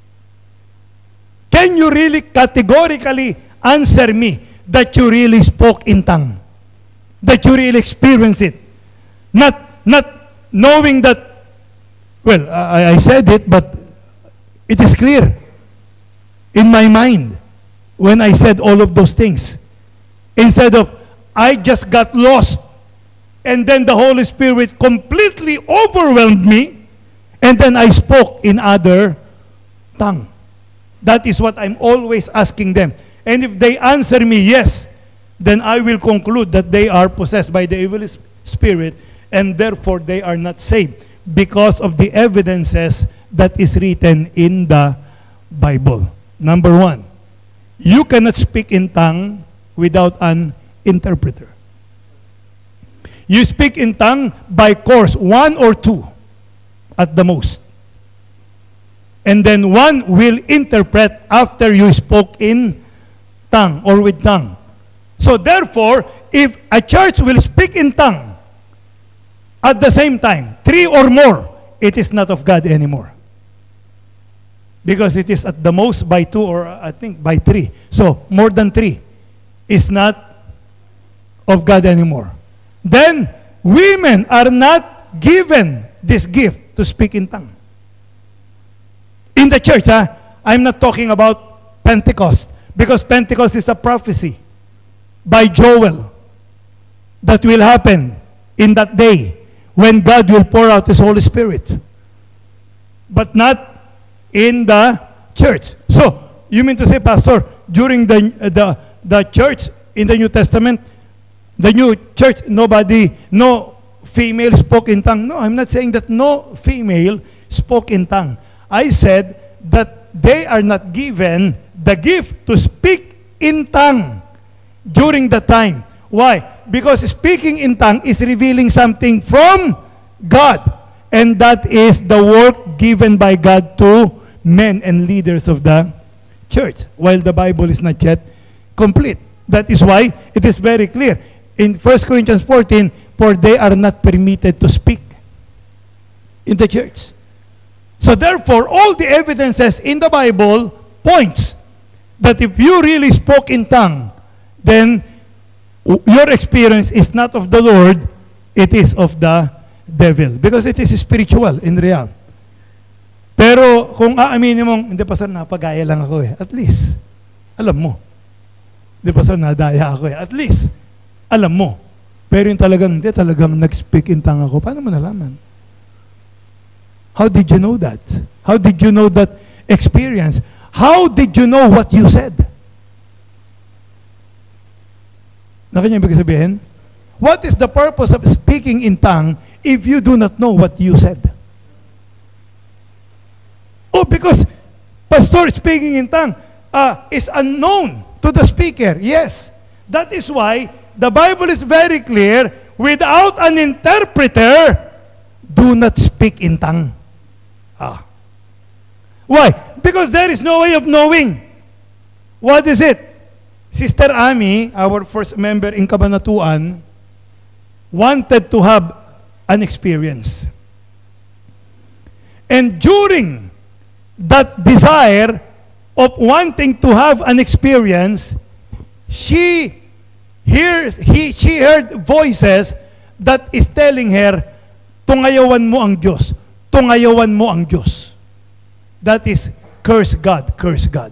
Can you really categorically answer me that you really spoke in tongue? That you really experienced it? Not knowing that, well, I said it, but it is clear in my mind when I said all of those things. Instead of, I just got lost, and then the Holy Spirit completely overwhelmed me, and then I spoke in other tongue. That is what I'm always asking them. And if they answer me yes, then I will conclude that they are possessed by the evil spirit, and therefore they are not saved because of the evidences that is written in the Bible. Number 1, you cannot speak in tongue without an interpreter. You speak in tongue by course, 1 or 2 at the most. And then one will interpret after you spoke in tongue or with tongue. So therefore, if a church will speak in tongue at the same time, 3 or more, it is not of God anymore. Because it is at the most by 2 or I think by 3. So more than 3 is not of God anymore. Then women are not given this gift to speak in tongue. In the church, I'm not talking about Pentecost, because Pentecost is a prophecy by Joel that will happen in that day when God will pour out His Holy Spirit, but not in the church. So, you mean to say, Pastor, during the church in the New Testament, the new church, no female spoke in tongue? No, I'm not saying that no female spoke in tongue. I said that they are not given the gift to speak in tongue during the time. Why? Because speaking in tongue is revealing something from God. And that is the work given by God to men and leaders of the church, while the Bible is not yet complete. That is why it is very clear in 1 Corinthians 14, for they are not permitted to speak in the church. So therefore, all the evidences in the Bible points that if you really spoke in tongue, then your experience is not of the Lord, it is of the devil. Because it is spiritual in real. Pero kung aaminin mong, hindi pa sir, napagaya lang ako eh. At least, alam mo. Hindi pa sir, nadaya ako eh. At least, alam mo. Pero yung talagang, hindi, talagang nag-speak in tongue ako. Paano mo nalaman? How did you know that? How did you know that experience? How did you know what you said? Nakanya ibig sabihin? What is the purpose of speaking in tongue if you do not know what you said? Oh, because pastor speaking in tongue is unknown to the speaker. Yes. That is why the Bible is very clear, without an interpreter, do not speak in tongue. Why? Because there is no way of knowing. What is it? Sister Ami, our first member in Kabanatuan, wanted to have an experience. And during that desire of wanting to have an experience, she heard voices that is telling her, tungayawan mo ang Diyos. Tungayawan mo ang Diyos. That is, curse God, curse God.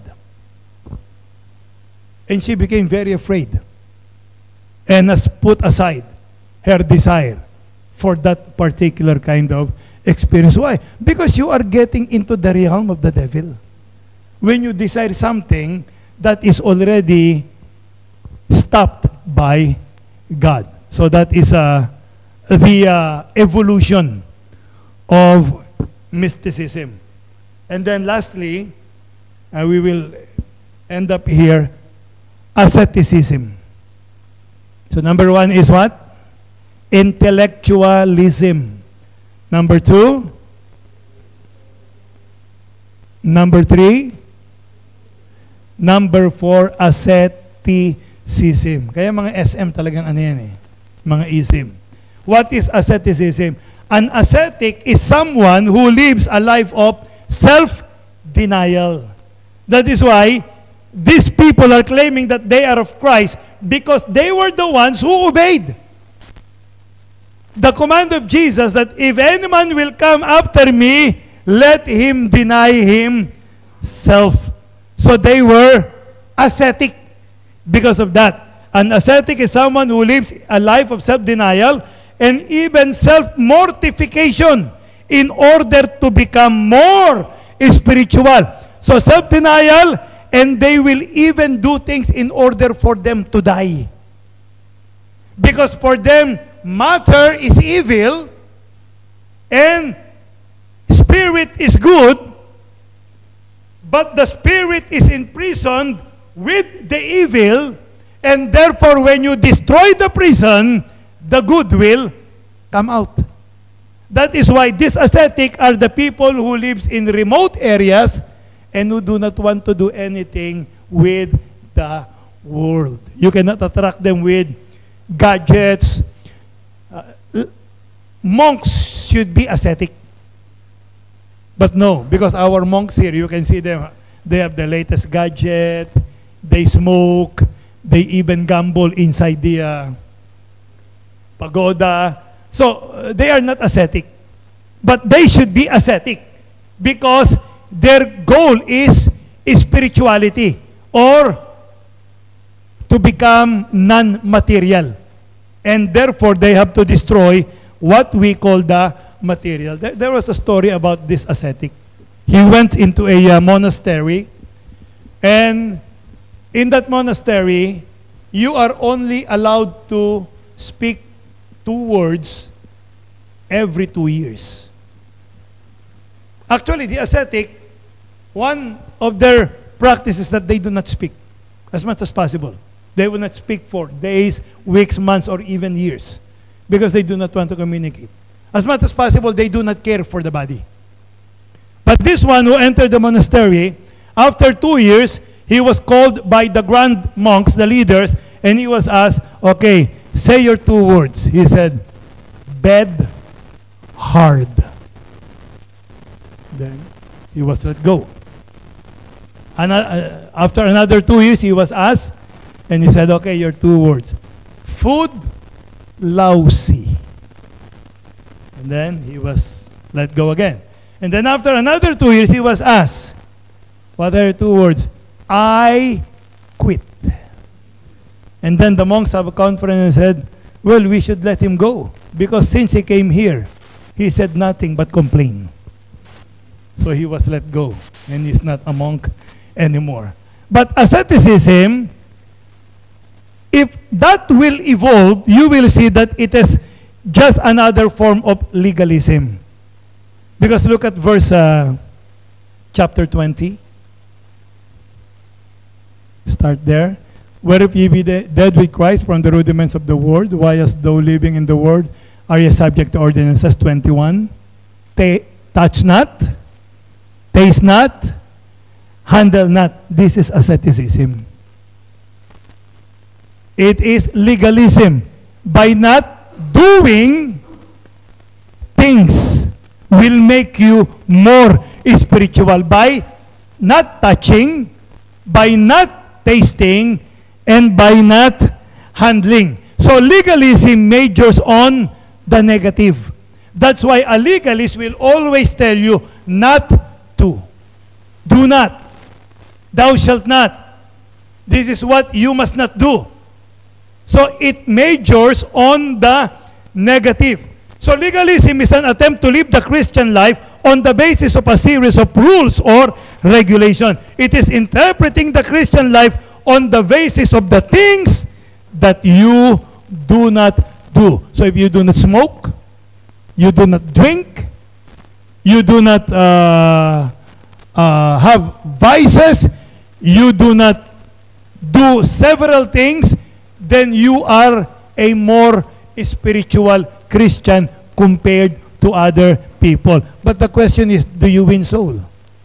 And she became very afraid and has put aside her desire for that particular kind of experience. Why? Because you are getting into the realm of the devil. When you desire something that is already stopped by God. So that is the evolution of mysticism. And then lastly, we will end up here, asceticism. So number one is what? Intellectualism. Number two? Number three? Number four, asceticism. Kaya mga SM talagang ano yan eh. Mga ism. What is asceticism? An ascetic is someone who lives a life of self-denial. That is why these people are claiming that they are of Christ because they were the ones who obeyed the command of Jesus that if any man will come after me, let him deny himself. So they were ascetic because of that. An ascetic is someone who lives a life of self-denial and even self-mortification in order to become more spiritual. So self-denial, and they will even do things in order for them to die. Because for them, matter is evil and spirit is good, but the spirit is imprisoned with the evil, and therefore when you destroy the prison, the good will come out. That is why these ascetic are the people who lives in remote areas and who do not want to do anything with the world. You cannot attract them with gadgets. Monks should be ascetic. But no, because our monks here, you can see them, they have the latest gadget, they smoke, they even gamble inside the pagoda. So, they are not ascetic. But they should be ascetic because their goal is spirituality or to become non-material. And therefore, they have to destroy what we call the material. There was a story about this ascetic. He went into a monastery, and in that monastery, you are only allowed to speak 2 words every 2 years. Actually, the ascetic, one of their practices that they do not speak as much as possible. They will not speak for days, weeks, months, or even years because they do not want to communicate. As much as possible, they do not care for the body. But this one who entered the monastery, after 2 years, he was called by the grand monks, the leaders, and he was asked, okay, say your 2 words. He said, bed hard. Then he was let go. After another 2 years, he was asked, and he said, okay, your 2 words. Food lousy. And then he was let go again. And then after another 2 years, he was asked, what are your 2 words? I quit. And then the monks have a conference and said, well, we should let him go. Because since he came here, he said nothing but complain. So he was let go. And he's not a monk anymore. But asceticism, if that will evolve, you will see that it is just another form of legalism. Because look at verse chapter 20. Start there. Where if ye be dead with Christ from the rudiments of the world, why as though living in the world are ye subject to ordinances? 21. Touch not, taste not, handle not. This is asceticism. It is legalism. By not doing things will make you more spiritual. By not touching, by not tasting, and by not handling. So legalism majors on the negative. That's why a legalist will always tell you not to. Do not. Thou shalt not. This is what you must not do. So it majors on the negative. So legalism is an attempt to live the Christian life on the basis of a series of rules or regulation. It is interpreting the Christian life on the basis of the things that you do not do. So if you do not smoke, you do not drink, you do not have vices, you do not do several things, then you are a more spiritual Christian compared to other people. But the question is, do you win soul?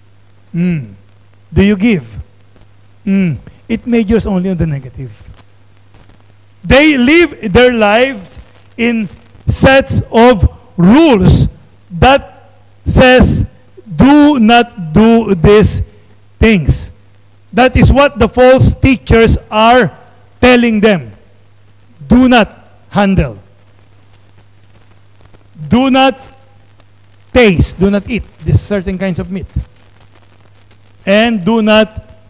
Do you give? It majors only on the negative. They live their lives in sets of rules that says, do not do these things. That is what the false teachers are telling them. Do not handle. Do not taste. Do not eat these certain kinds of meat. And do not,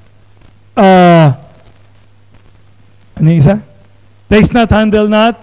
ano yung isa? Taste not, handle not,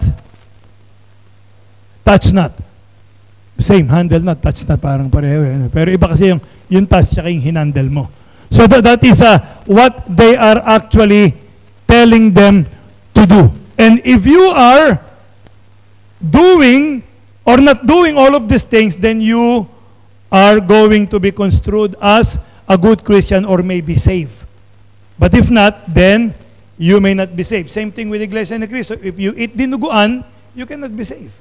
touch not. Same, handle not, touch not, parang pareho. Pero iba kasi yung touch tsaka yung hinandle mo. So that is what they are actually telling them to do. And if you are doing or not doing all of these things, then you are going to be construed as a good Christian or may be saved. But if not, then you may not be saved. Same thing with Iglesia ni Cristo. If you eat dinuguan, you cannot be saved.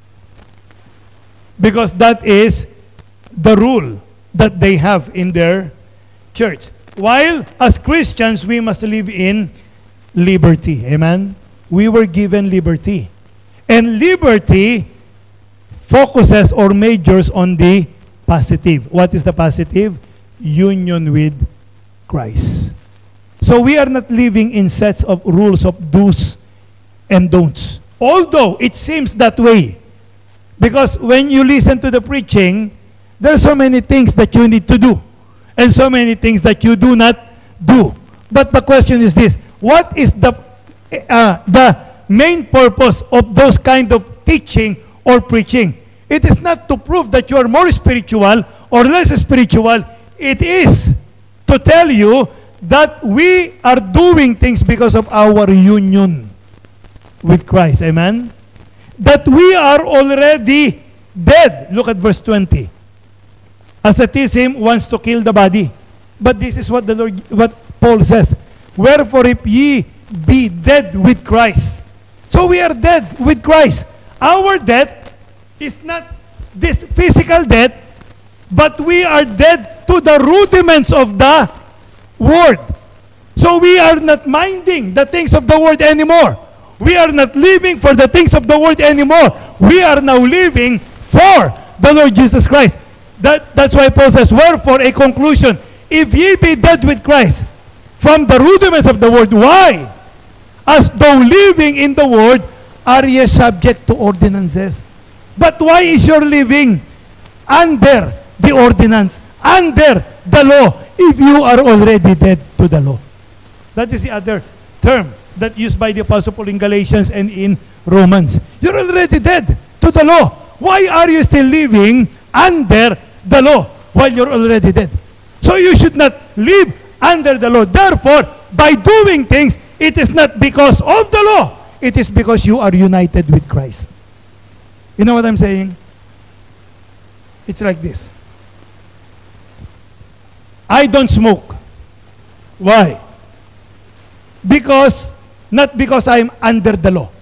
Because that is the rule that they have in their church. While as Christians, we must live in liberty. Amen? We were given liberty. And liberty focuses or majors on the positive. What is the positive? Union with Christ. So we are not living in sets of rules of do's and don'ts. Although it seems that way. Because when you listen to the preaching, there are so many things that you need to do. And so many things that you do not do. But the question is this: what is the main purpose of those kind of teaching or preaching? It is not to prove that you are more spiritual or less spiritual. It is to tell you that we are doing things because of our union with Christ. Amen? That we are already dead. Look at verse 20. Asceticism wants to kill the body. But this is what what Paul says. Wherefore if ye be dead with Christ. So we are dead with Christ. Our death is not this physical death, but we are dead to the rudiments of the Word. So we are not minding the things of the Word anymore. We are not living for the things of the Word anymore. We are now living for the Lord Jesus Christ. That's why Paul says, wherefore, a conclusion, if ye be dead with Christ, from the rudiments of the Word, why? As though living in the Word, are ye subject to ordinances? But why is your living under the ordinance, under the law, if you are already dead to the law? That is the other term that used by the Apostle Paul in Galatians and in Romans. You're already dead to the law. Why are you still living under the law while you're already dead? So you should not live under the law. Therefore, by doing things, it is not because of the law. It is because you are united with Christ. You know what I'm saying? It's like this. I don't smoke. Why? Not because I'm under the law.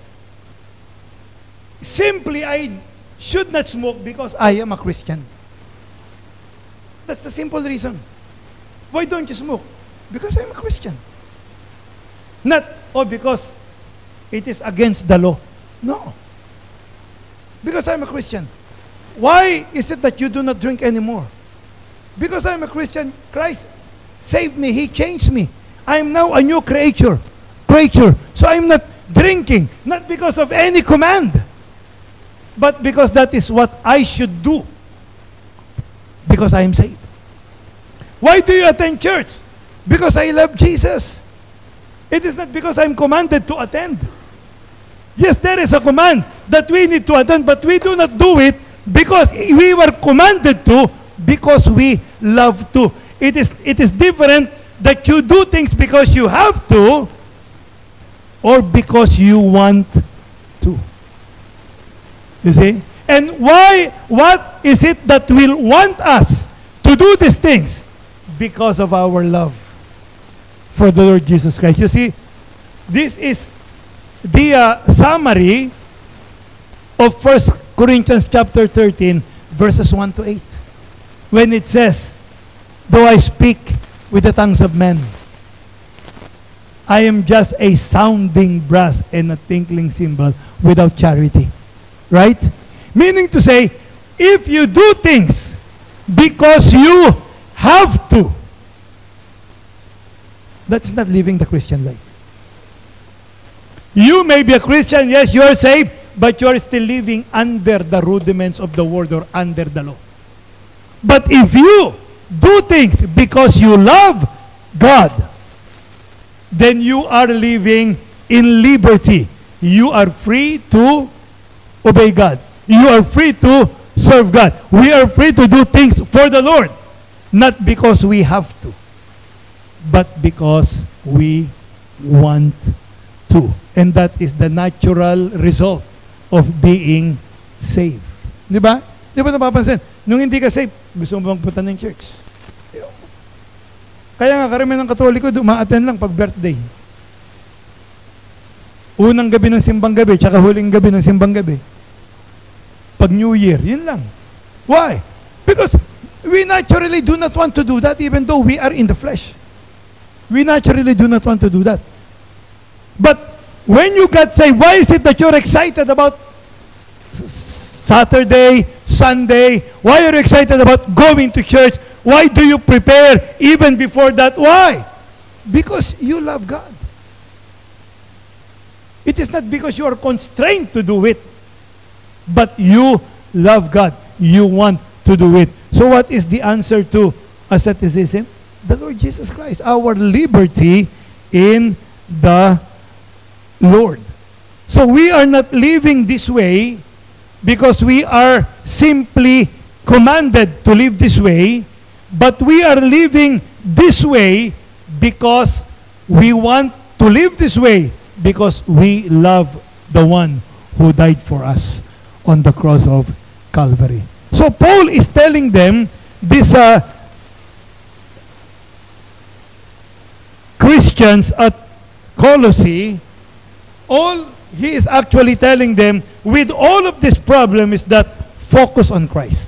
Simply, I should not smoke because I am a Christian. That's the simple reason. Why don't you smoke? Because I'm a Christian. Not, because it is against the law. No. Because I'm a Christian. Why is it that you do not drink anymore? Because I'm a Christian. Christ saved me. He changed me. I am now a new creature. So I'm not drinking, not because of any command, but because that is what I should do. Because I am saved. Why do you attend church? Because I love Jesus. It is not because I'm commanded to attend. Yes, there is a command that we need to attend, but we do not do it because we were commanded to, because we love to. It is different that you do things because you have to or because you want to. You see? And what is it that will want us to do these things? Because of our love for the Lord Jesus Christ. You see, this is the summary of 1 Corinthians chapter 13, verses 1 to 8. When it says, though I speak with the tongues of men, I am just a sounding brass and a tinkling cymbal without charity. Right? Meaning to say, if you do things because you have to, that's not living the Christian life. You may be a Christian, yes, you are saved, but you are still living under the rudiments of the world or under the law. But if you do things because you love God, then you are living in liberty. You are free to obey God. You are free to serve God. We are free to do things for the Lord, not because we have to, but because we want to. And that is the natural result of being saved. Di ba? Di ba napapansin? Nung hindi ka saved, gusto mo magpunta ng church. Kaya nga karamihan ng Katoliko, ma-attend lang pag birthday. Unang gabi ng simbang gabi, tsaka huling gabi ng simbang gabi. Pag New Year, yun lang. Why? Because we naturally do not want to do that even though we are in the flesh. We naturally do not want to do that. But when you got saved, why is it that you're excited about Saturday, Sunday? Why are you excited about going to church? Why do you prepare even before that? Why? Because you love God. It is not because you are constrained to do it, but you love God. You want to do it. So what is the answer to asceticism? The Lord Jesus Christ, our liberty in the Lord. So we are not living this way because we are simply commanded to live this way, but we are living this way because we want to live this way because we love the one who died for us on the cross of Calvary. So Paul is telling them, these Christians at Colossae, all he is actually telling them with all of this problem is that focus on Christ.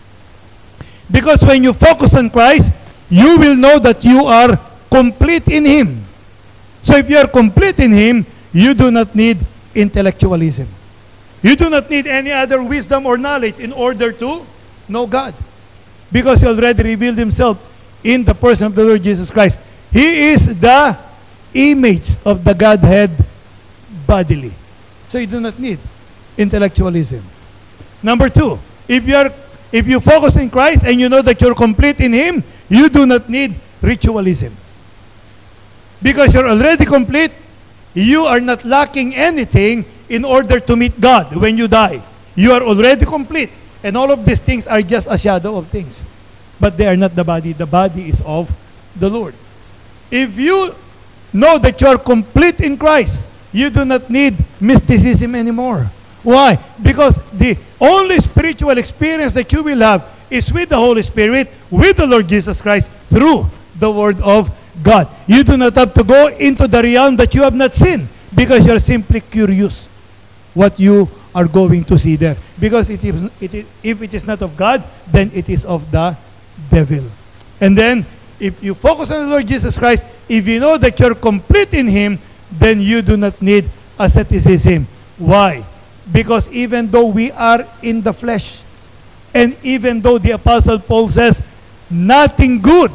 Because when you focus on Christ, you will know that you are complete in Him. So if you are complete in Him, you do not need intellectualism. You do not need any other wisdom or knowledge in order to know God. Because He already revealed Himself in the person of the Lord Jesus Christ. He is the image of the Godhead bodily. So you do not need intellectualism. Number two, if you focus in Christ and you know that you're complete in Him, you do not need ritualism. Because you're already complete, you are not lacking anything in order to meet God when you die. You are already complete. And all of these things are just a shadow of things. But they are not the body. The body is of the Lord. If you know that you are complete in Christ, you do not need mysticism anymore. Why? Because the only spiritual experience that you will have is with the Holy Spirit, with the Lord Jesus Christ, through the Word of God. You do not have to go into the realm that you have not seen because you are simply curious what you are going to see there. Because if it is not of God, then it is of the devil. And then, if you focus on the Lord Jesus Christ, if you know that you're complete in Him, then you do not need asceticism. Why? Because even though we are in the flesh, and even though the Apostle Paul says, nothing good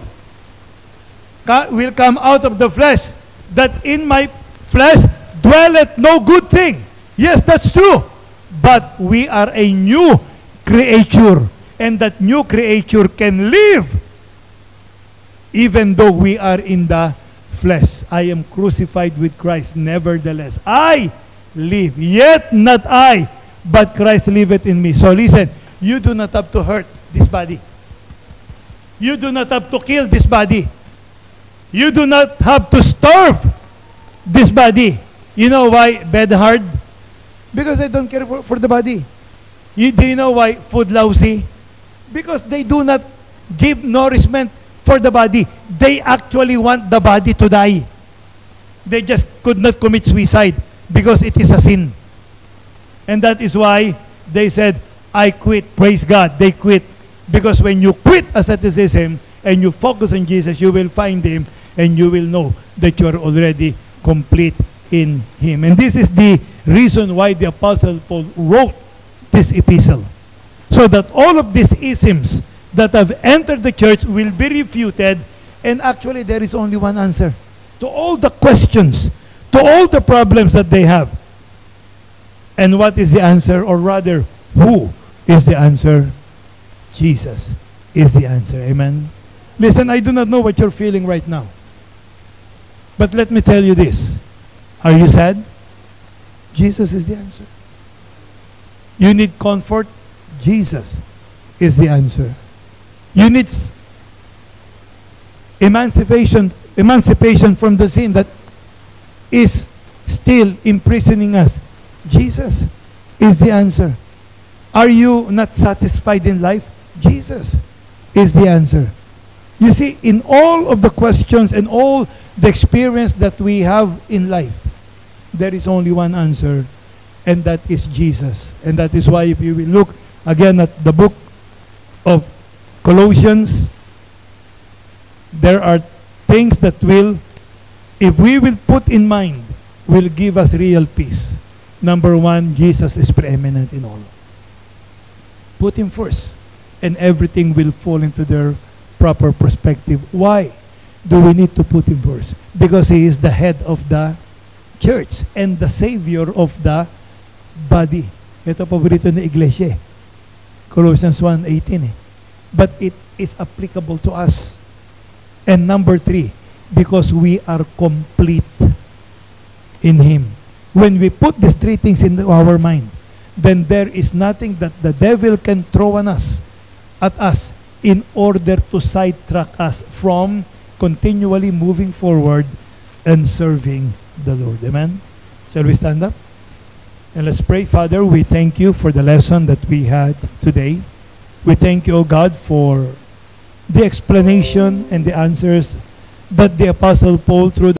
will come out of the flesh, that in my flesh dwelleth no good thing. Yes, that's true. But we are a new creature, and that new creature can live even though we are in the flesh. I am crucified with Christ. Nevertheless, I live. Yet not I, but Christ liveth in me. So listen, you do not have to hurt this body. You do not have to kill this body. You do not have to starve this body. You know why bed hard? Because I don't care for the body. Do you know why food lousy? Because they do not give nourishment for the body. They actually want the body to die. They just could not commit suicide because it is a sin. And that is why they said, I quit. Praise God. They quit. Because when you quit asceticism and you focus on Jesus, you will find Him and you will know that you are already complete in Him. And this is the reason why the Apostle Paul wrote this epistle. So that all of these isms that have entered the church will be refuted, and actually there is only one answer to all the questions, to all the problems that they have. And what is the answer? Or rather, who is the answer? Jesus is the answer. Amen? Listen, I do not know what you're feeling right now. But let me tell you this. Are you sad? Jesus is the answer. You need comfort? Jesus is the answer. You need emancipation from the sin that is still imprisoning us. Jesus is the answer. Are you not satisfied in life? Jesus is the answer. You see, in all of the questions and all the experience that we have in life, there is only one answer, and that is Jesus. And that is why if you will look again at the book of Colossians, there are things that will, if we will put in mind, will give us real peace. Number one, Jesus is preeminent in all. Put Him first, and everything will fall into their proper perspective. Why do we need to put Him first? Because He is the head of the church and the Savior of the body. Ito paborito na iglesia. Colossians 1:18. But it is applicable to us. And number three, because we are complete in Him. When we put these three things in our mind, then there is nothing that the devil can throw on us, at us, in order to sidetrack us from continually moving forward and serving the Lord. Amen? Shall we stand up? And let's pray. Father, we thank You for the lesson that we had today. We thank You, O God, for the explanation and the answers that the Apostle Paul, through